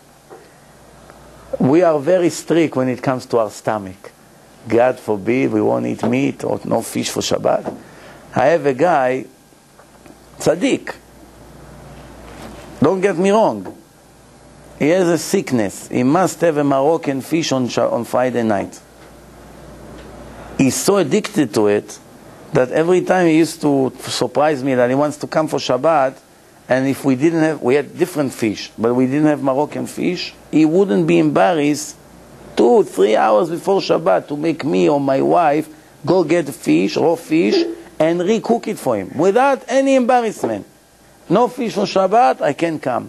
[SPEAKER 1] We are very strict when it comes to our stomach. God forbid we won't eat meat or no fish for Shabbat. I have a guy, tzaddik. Don't get me wrong. He has a sickness. He must have a Moroccan fish on, on Friday night. He's so addicted to it that every time he used to surprise me that he wants to come for Shabbat, and if we didn't have, we had different fish, but we didn't have Moroccan fish, he wouldn't be embarrassed two, three hours before Shabbat to make me or my wife go get fish, raw fish, and recook it for him without any embarrassment. No fish for Shabbat, I can't come.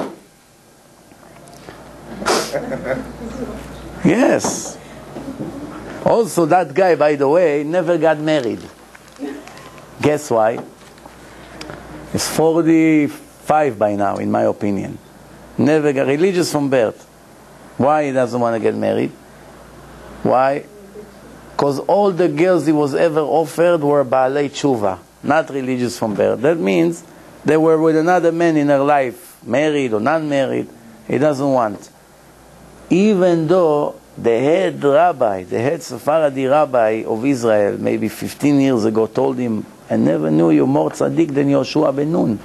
[SPEAKER 1] Yes. Also, that guy, by the way, never got married. Guess why? He's forty-five by now, in my opinion. Never got religious from birth. Why he doesn't want to get married? Why? Because all the girls he was ever offered were Baalei Tshuva, not religious from birth. That means they were with another man in her life, married or non-married. He doesn't want. Even though the head rabbi, the head Sephardi rabbi of Israel, maybe fifteen years ago, told him, I never knew you more tzaddik than Yoshua ben Nun.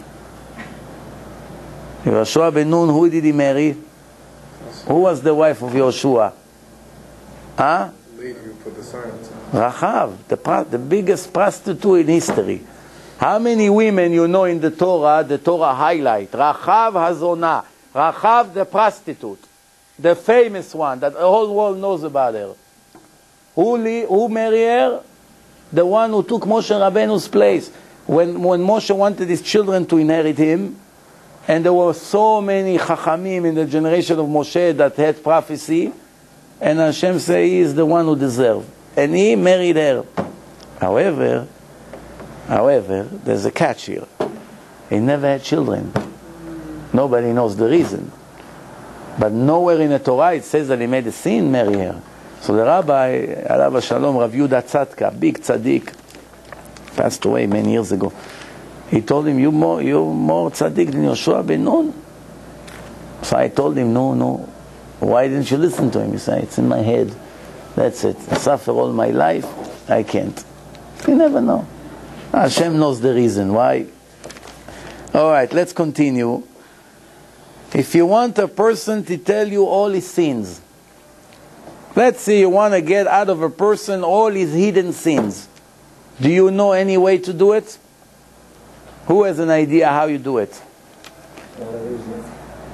[SPEAKER 1] Yoshua ben Nun, who did he marry? Who was the wife of Yoshua? Huh?
[SPEAKER 2] Lady who put the silence on.
[SPEAKER 1] Rachav, the, pra- the biggest prostitute in history. How many women you know in the Torah, the Torah highlight? Rachav Hazonah. Rachav the prostitute. The famous one that the whole world knows about her. Who, li- who married her? The one who took Moshe Rabbeinu's place. When, when Moshe wanted his children to inherit him, and there were so many Chachamim in the generation of Moshe that had prophecy, and Hashem said he is the one who deserved. And he married her. However, however, there's a catch here. He never had children. Nobody knows the reason. But nowhere in the Torah it says that he made a sin, marry her. So the rabbi, Alav Shalom, Rav Yehuda Tzadka, big tzaddik, passed away many years ago. He told him, you more, you're more tzaddik than Yoshua ben Nun. So I told him, no, no. Why didn't you listen to him? He said, it's in my head. That's it. I suffer all my life. I can't. You never know. Hashem knows the reason why. All right, let's continue. If you want a person to tell you all his sins, let's say you want to get out of a person all his hidden sins. Do you know any way to do it? Who has an idea how you do it?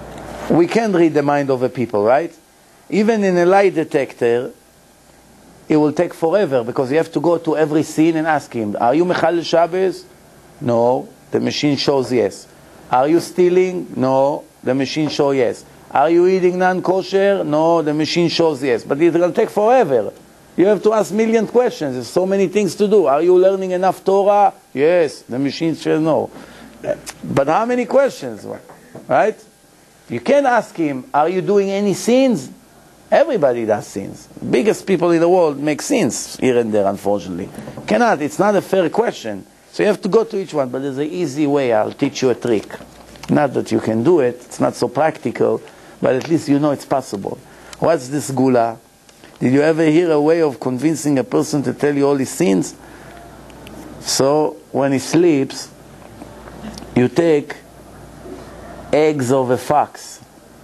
[SPEAKER 1] We can't read the mind of the people, right? Even in a lie detector, it will take forever because you have to go to every scene and ask him, are you Mechalel Shabbos? No. The machine shows yes. Are you stealing? No. The machine shows yes. Are you eating non-kosher? No. The machine shows yes. But it will take forever. You have to ask million questions. There's so many things to do. Are you learning enough Torah? Yes. The machine says no. But how many questions? Right? You can't ask him, are you doing any sins? Everybody does sins. Biggest people in the world make sins here and there, unfortunately. Cannot. It's not a fair question. So you have to go to each one. But there's an easy way. I'll teach you a trick. Not that you can do it. It's not so practical. But at least you know it's possible. What's this gula? Did you ever hear a way of convincing a person to tell you all his sins? So when he sleeps, you take eggs of a fox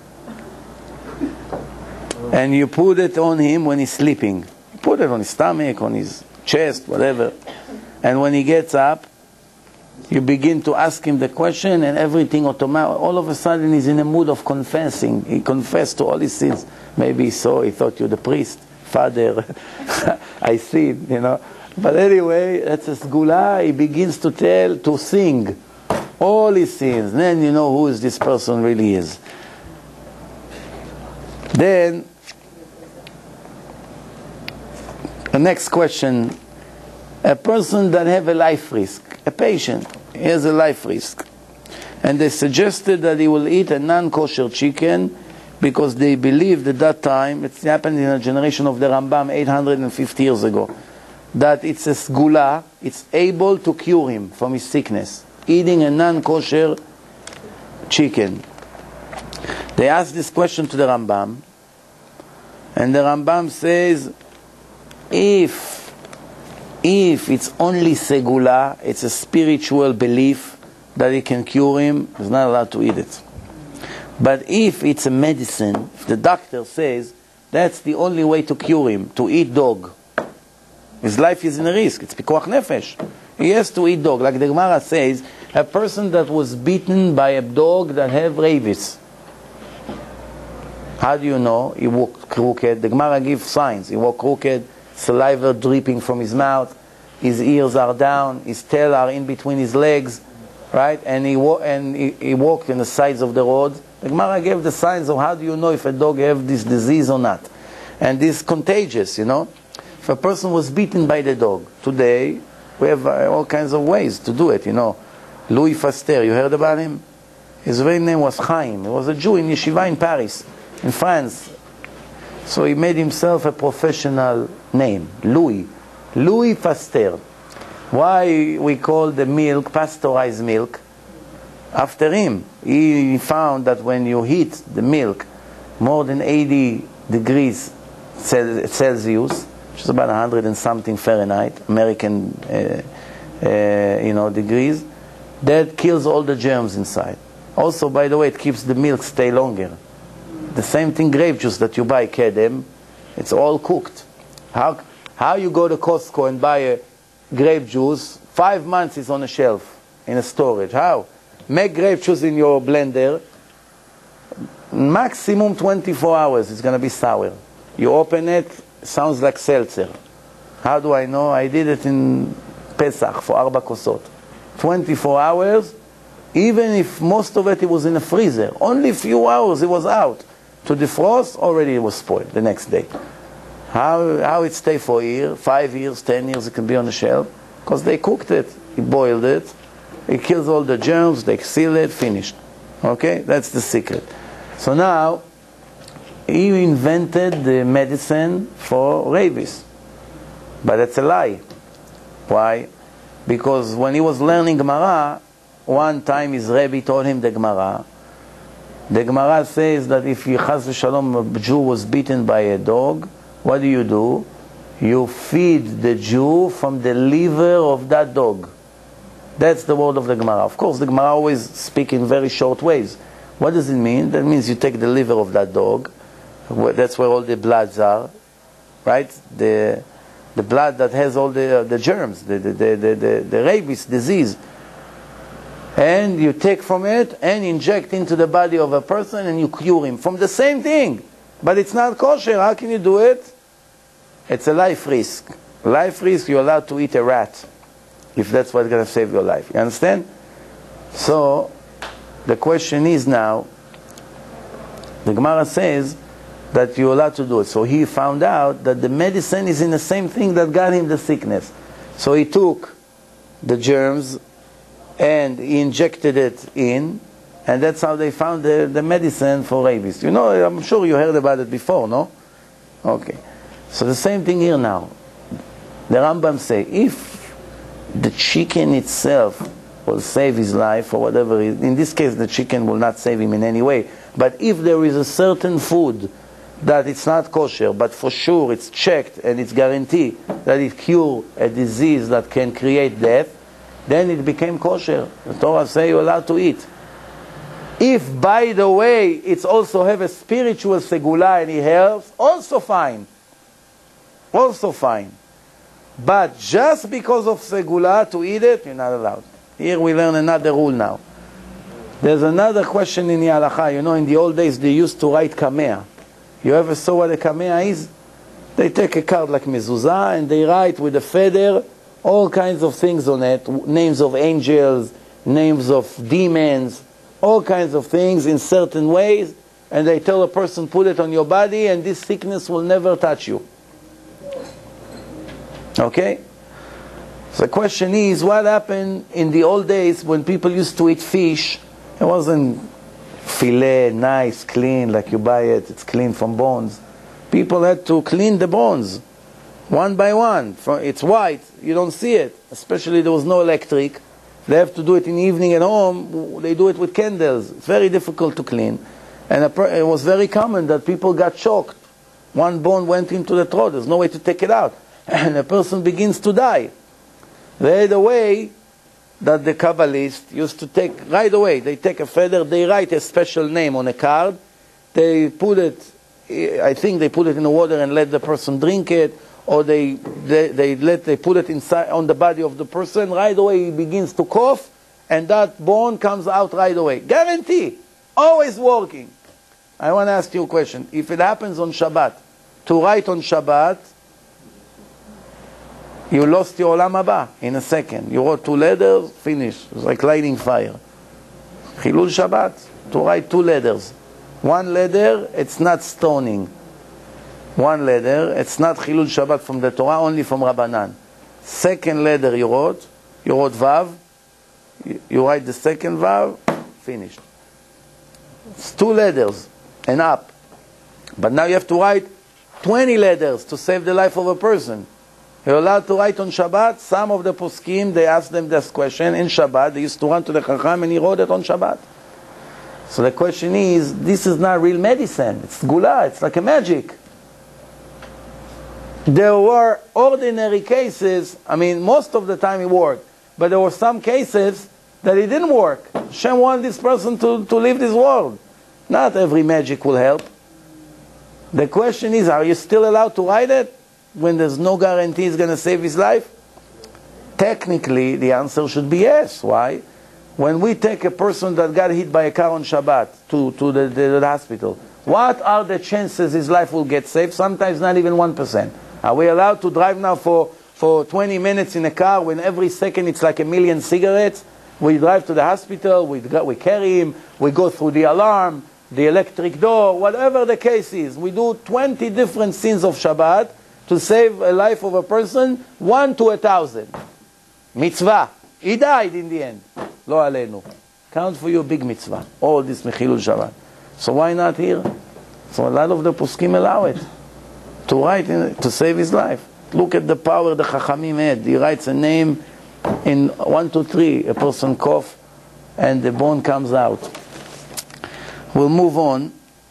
[SPEAKER 1] and you put it on him when he's sleeping. You put it on his stomach, on his chest, whatever. And when he gets up, you begin to ask him the question, and everything automatic. All of a sudden, he's in a mood of confessing. He confessed to all his sins. Maybe he saw, he thought you're the priest, father. I see, you know. But anyway, that's a sgula. He begins to tell, to sing all his sins. Then you know who is this person really is. Then, the next question. A person that have a life risk, a patient, he has a life risk. And they suggested that he will eat a non-kosher chicken because they believed at that time, it happened in a generation of the Rambam eight hundred fifty years ago, that it's a sgula, it's able to cure him from his sickness, eating a non-kosher chicken. They asked this question to the Rambam, and the Rambam says, if If it's only segula, it's a spiritual belief that it can cure him, he's not allowed to eat it. But if it's a medicine, if the doctor says that's the only way to cure him, to eat dog, his life is in a risk, it's pikuach nefesh. He has to eat dog. Like the Gemara says, a person that was beaten by a dog that have rabies. How do you know? He walked crooked. The Gemara gives signs. He walked crooked. Saliva dripping from his mouth, his ears are down, his tail are in between his legs, right? And he wa- and he, he walked in the sides of the road. The Gemara gave the signs of how do you know if a dog have this disease or not. And this is contagious, you know. If a person was beaten by the dog, today we have uh, all kinds of ways to do it, you know. Louis Pasteur, you heard about him? His real name was Chaim. He was a Jew in Yeshiva in Paris, in France. So he made himself a professional name, Louis. Louis Pasteur. Why we call the milk pasteurized milk? After him. He found that when you heat the milk more than eighty degrees Celsius, which is about one hundred and something Fahrenheit, American uh, uh, you know, degrees, that kills all the germs inside. Also, by the way, it keeps the milk stay longer. The same thing, grape juice that you buy, Kedem, it's all cooked. How how you go to Costco and buy a grape juice, five months is on a shelf, in a storage. How? Make grape juice in your blender, maximum twenty-four hours, it's going to be sour. You open it, it sounds like seltzer. How do I know? I did it in Pesach for Arba Kosot. twenty-four hours, even if most of it, it was in a freezer. Only a few hours it was out. To defrost, already it was spoiled the next day. How how it stay for a year, five years, ten years, it can be on the shelf? Because they cooked it, they boiled it, it kills all the germs, they seal it, finished. Okay, that's the secret. So now, he invented the medicine for rabies. But that's a lie. Why? Because when he was learning Gemara, one time his Rebbe told him the Gemara. The Gemara says that if you, Chas v'Shalom, a Jew was beaten by a dog, what do you do? You feed the Jew from the liver of that dog. That's the word of the Gemara. Of course, the Gemara always speaks in very short ways. What does it mean? That means you take the liver of that dog. That's where all the bloods are, right? The the blood that has all the uh, the germs, the the, the the the the rabies disease. and you take from it and inject into the body of a person and you cure him from the same thing. But it's not kosher. How can you do it? It's a life risk. Life risk, you're allowed to eat a rat if that's what's going to save your life. You understand? So, the question is now, the Gemara says that you're allowed to do it. So he found out that the medicine is in the same thing that got him the sickness. So he took the germs and he injected it in, and that's how they found the, the medicine for rabies. You know, I'm sure you heard about it before, no? Okay. So the same thing here now. The Rambam say, if the chicken itself will save his life or whatever, in this case the chicken will not save him in any way, but if there is a certain food that it's not kosher, but for sure it's checked and it's guaranteed that it cures a disease that can create death, then it became kosher. The Torah says you're allowed to eat. If, by the way, it's also have a spiritual segula and it helps, also fine. Also fine. But just because of segula to eat it, you're not allowed. Here we learn another rule now. There's another question in the halacha. You know, in the old days they used to write kamea. You ever saw what a kamea is? They take a card like mezuzah and they write with a feather all kinds of things on it, names of angels, names of demons, all kinds of things in certain ways, and they tell a person, put it on your body and this sickness will never touch you. Okay? So the question is, what happened in the old days when people used to eat fish? It wasn't filet, nice, clean, like you buy it, it's clean from bones. People had to clean the bones, one by one. It's white, you don't see it. Especially there was no electric. They have to do it in the evening at home, they do it with candles. It's very difficult to clean. And it was very common that people got choked. One bone went into the throat, there's no way to take it out. And a person begins to die. They had a way that the Kabbalists used to take, right away, they take a feather, they write a special name on a card, they put it, I think they put it in the water and let the person drink it, or they they, they let they put it inside on the body of the person, right away he begins to cough, and that bone comes out right away. Guarantee! Always working. I want to ask you a question. If it happens on Shabbat, to write on Shabbat, you lost your Olam Haba in a second. You wrote two letters, finished. It's like lighting fire. Chilul Shabbat, to write two letters. One letter, it's not stoning. One letter, it's not Chilul Shabbat from the Torah, only from Rabbanan. Second letter you wrote, you wrote Vav, you, you write the second Vav, finished. It's two letters and up. But now you have to write twenty letters to save the life of a person. You're allowed to write on Shabbat. Some of the poskim, they asked them this question in Shabbat. They used to run to the Chacham and he wrote it on Shabbat. So the question is, this is not real medicine. It's gula, it's like a magic. There were ordinary cases, I mean, most of the time it worked. But there were some cases that it didn't work. Hashem wanted this person to, to leave this world. Not every magic will help. The question is, are you still allowed to write it when there's no guarantee it's going to save his life? Technically, the answer should be yes. Why? When we take a person that got hit by a car on Shabbat to, to the, the, the hospital, what are the chances his life will get saved? Sometimes not even one percent. Are we allowed to drive now for, for twenty minutes in a car when every second it's like a million cigarettes? We drive to the hospital, we, we carry him, we go through the alarm, the electric door, whatever the case is. We do twenty different sins of Shabbat to save a life of a person, one to a thousand. Mitzvah. He died in the end. Lo aleinu. Count for you a big mitzvah. All this mechilul Shabbat. So why not here? So a lot of the poskim allow it. To write, in, to save his life. Look at the power the Chachamim had. He writes a name in one, two, three. A person cough and the bone comes out. We'll move on.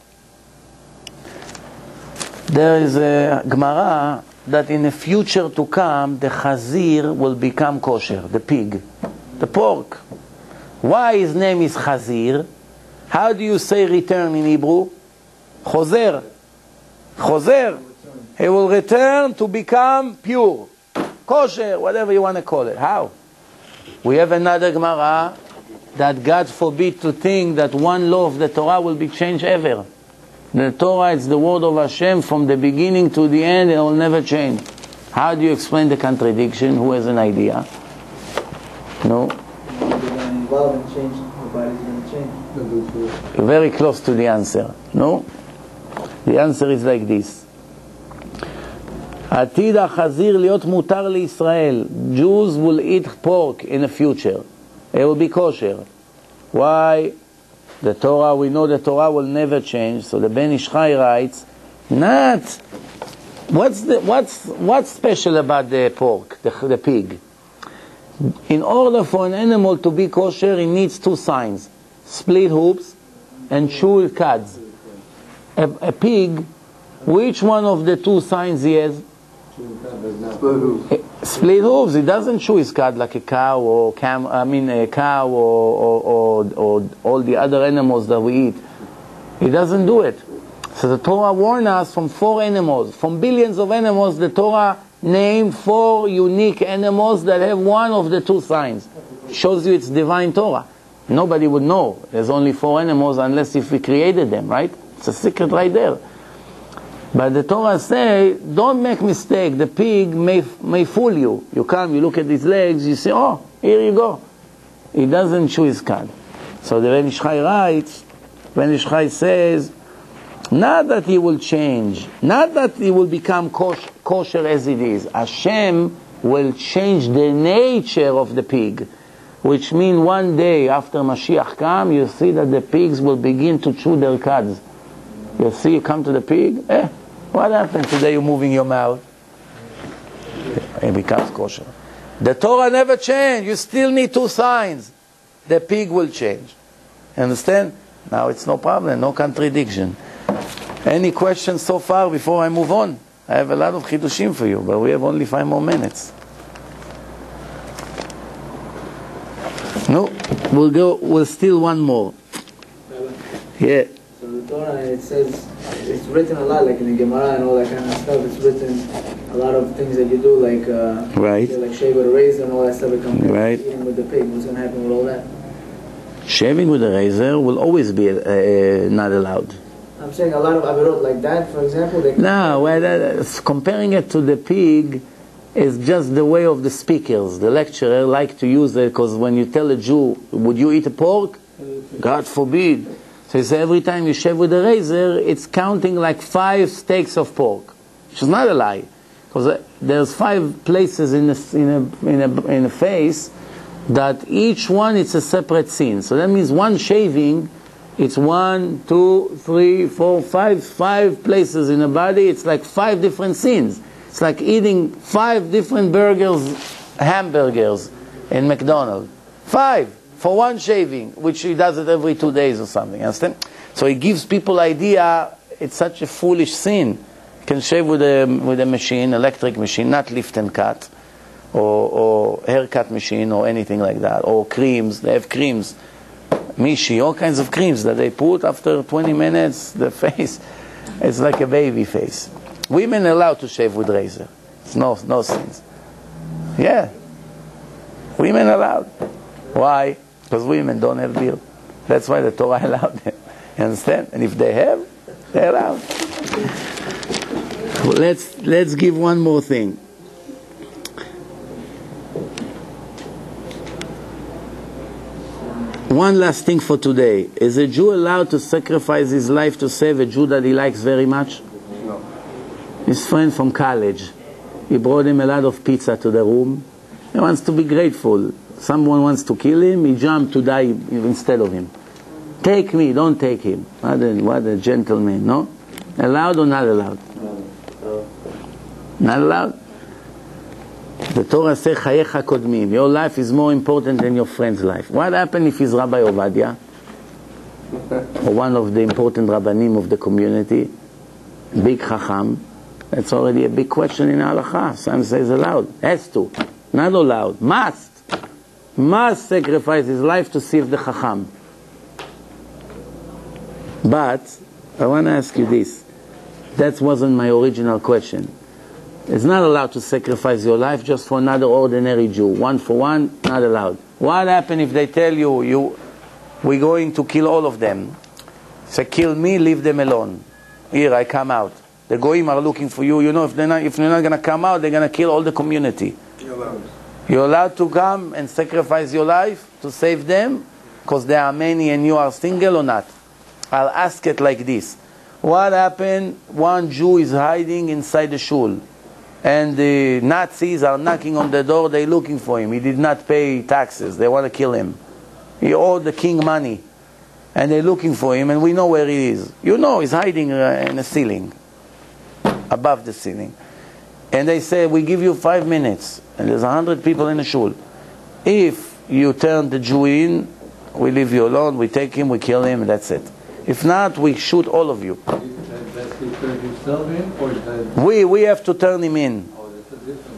[SPEAKER 1] There is a Gemara that in the future to come, the Chazir will become kosher, the pig, the pork. Why his name is Chazir? How do you say return in Hebrew? Chozer. Chozer. He will return to become pure, kosher, whatever you want to call it. How? We have another Gemara that God forbid to think that one law of the Torah will be changed ever. The Torah is the word of Hashem from the beginning to the end, and it will never change. How do you explain the contradiction? Who has an idea? No?
[SPEAKER 5] They're going to evolve and change. The body's going to change.
[SPEAKER 1] You're very close to the answer. No? The answer is like this. עתיד החזיר להיות מותר לישראל. Jews will eat pork in the future. It will be kosher. Why? The Torah, we know the Torah will never change. So the Ben Ish Chai writes, not, what's the, what's, what's special about the pork, the, the pig? In order for an animal to be kosher, it needs two signs. Split hooves and chewed cuds. A, a pig, which one of the two signs he has?
[SPEAKER 2] Split hooves.
[SPEAKER 1] Split hooves. He doesn't chew his cud like a cow or cam. I mean a cow or, or, or, or all the other animals that we eat. He doesn't do it. So the Torah warns us from four animals, from billions of animals. The Torah named four unique animals that have one of the two signs. Shows you it's divine Torah. Nobody would know. There's only four animals unless if we created them, right? It's a secret right there. But the Torah say, don't make mistake. The pig may may fool you. You come, you look at his legs, you say, oh, here you go. He doesn't chew his cud. So the Ben Ish Chai writes, Ben Ish Chai says, not that he will change, not that he will become kosher, kosher as it is. Hashem will change the nature of the pig, which means one day after Mashiach come, you see that the pigs will begin to chew their cuds. You see, you come to the pig, eh, what happened? Today you're moving your mouth. It becomes kosher. The Torah never changed. You still need two signs. The pig will change. Understand? Now it's no problem, no contradiction. Any questions so far before I move on? I have a lot of chidushim for you, but we have only five more minutes. No, we'll go, we'll steal one more. Yeah.
[SPEAKER 5] So the Torah, it says, it's written a lot, like in the Gemara and all that kind of stuff. It's written a lot of things that you do, like uh,
[SPEAKER 1] Right.
[SPEAKER 5] like shave with a razor and all that stuff. It comes
[SPEAKER 1] Right.
[SPEAKER 5] eating with the pig. What's going to happen with all that?
[SPEAKER 1] Shaving with a razor will always be uh, uh, not allowed.
[SPEAKER 5] I'm saying a lot of avirot like that, for example. They
[SPEAKER 1] No, well, uh, comparing it to the pig is just the way of the speakers. The lecturer like to use it because when you tell a Jew, would you eat a pork? God forbid. So he says every time you shave with a razor, it's counting like five steaks of pork, which is not a lie. Because there's five places in a, in a, in a, in a face that each one it's a separate scene. So that means one shaving, it's one, two, three, four, five, five places in a body. It's like five different scenes. It's like eating five different burgers, hamburgers in McDonald's. Five for one shaving, which he does it every two days or something. Understand? So he gives people idea. It's such a foolish sin. You can shave with a with a machine, electric machine, not lift and cut, or, or haircut machine, or anything like that, or creams. They have creams, Mishi, all kinds of creams that they put after twenty minutes. The face, it's like a baby face. Women are allowed to shave with razor. It's no no sins. Yeah, women are allowed. Why? Because women don't have beard. That's why the Torah allowed them. You understand? And if they have, they're allowed. Let's let's give one more thing. One last thing for today. Is a Jew allowed to sacrifice his life to save a Jew that he likes very much?
[SPEAKER 2] No.
[SPEAKER 1] His friend from college. He brought him a lot of pizza to the room. He wants to be grateful. Someone wants to kill him, he jumped to die instead of him. Take me, don't take him. What a, what a gentleman, no? Allowed or not allowed?
[SPEAKER 4] No.
[SPEAKER 1] Not allowed? The Torah says, Chayecha kodmim. Your life is more important than your friend's life. What happened if he's Rabbi Ovadia? Or one of the important rabbanim of the community? Big chacham? That's already a big question in halakha. Some says allowed. Has to. Not allowed. Must. Must sacrifice his life to save the chacham. But I want to ask you this. That wasn't my original question. It's not allowed to sacrifice your life just for another ordinary Jew. One for one, not allowed. What happens if they tell you, you we're going to kill all of them. Say, kill me, leave them alone. Here, I come out. The goyim are looking for you. You know, if they're not, if they're not going to come out, they're going to kill all the community.
[SPEAKER 2] You're allowed.
[SPEAKER 1] You're allowed to come and sacrifice your life to save them, because there are many and you are single or not. I'll ask it like this. What happened? One Jew is hiding inside the shul, and the Nazis are knocking on the door. They're looking for him. He did not pay taxes. They want to kill him. He owed the king money, and they're looking for him, and we know where he is. You know he's hiding uh, in the ceiling, above the ceiling. And they say, we give you five minutes, and there's a hundred people in the shul. If you turn the Jew in, we leave you alone, we take him, we kill him, and that's it. If not, we shoot all of you.
[SPEAKER 3] Does he turn himself in, or is that...
[SPEAKER 1] We, we have to turn him in.
[SPEAKER 3] Oh, that's a different...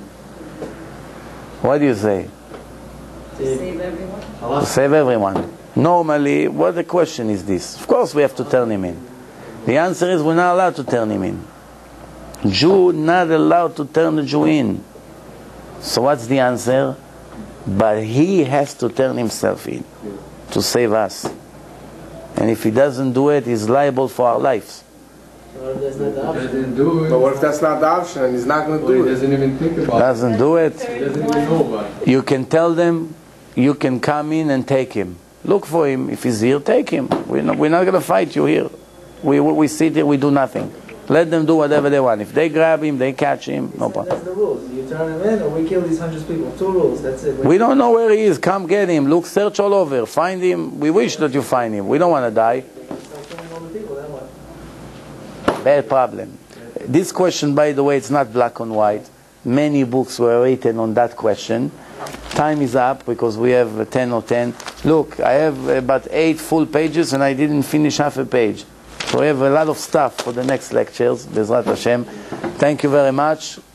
[SPEAKER 1] What do you say?
[SPEAKER 6] Save everyone.
[SPEAKER 1] To save everyone. Normally, what the question is this? Of course we have to turn him in. The answer is we're not allowed to turn him in. Jew not allowed to turn the Jew in. So what's the answer? But he has to turn himself in to save us. And if he doesn't do it, he's liable for our lives.
[SPEAKER 5] So if that's not the
[SPEAKER 3] He
[SPEAKER 5] option.
[SPEAKER 3] doesn't do it.
[SPEAKER 2] But what if that's not the option and he's not going to
[SPEAKER 3] Or he
[SPEAKER 2] do it?
[SPEAKER 3] doesn't even think about it.
[SPEAKER 1] Doesn't do it.
[SPEAKER 3] He doesn't even know about it.
[SPEAKER 1] You can tell them, you can come in and take him. Look for him. If he's here, take him. We're not, we're not going to fight you here. We, we, we sit here, we do nothing. Let them do whatever they want. If they grab him, they catch him, no problem.
[SPEAKER 5] That's the rules. You turn him in, or we kill these hundreds of people. Two rules. That's it.
[SPEAKER 1] We don't know where he is. Come get him. Look, search all over. Find him. We wish that you find him. We don't want to die.
[SPEAKER 5] Start killing all the people. Then what?
[SPEAKER 1] Bad problem. This question, by the way, it's not black and white. Many books were written on that question. Time is up because we have ten or ten. Look, I have about eight full pages and I didn't finish half a page. So we have a lot of stuff for the next lectures. Bezrat Hashem. Thank you very much.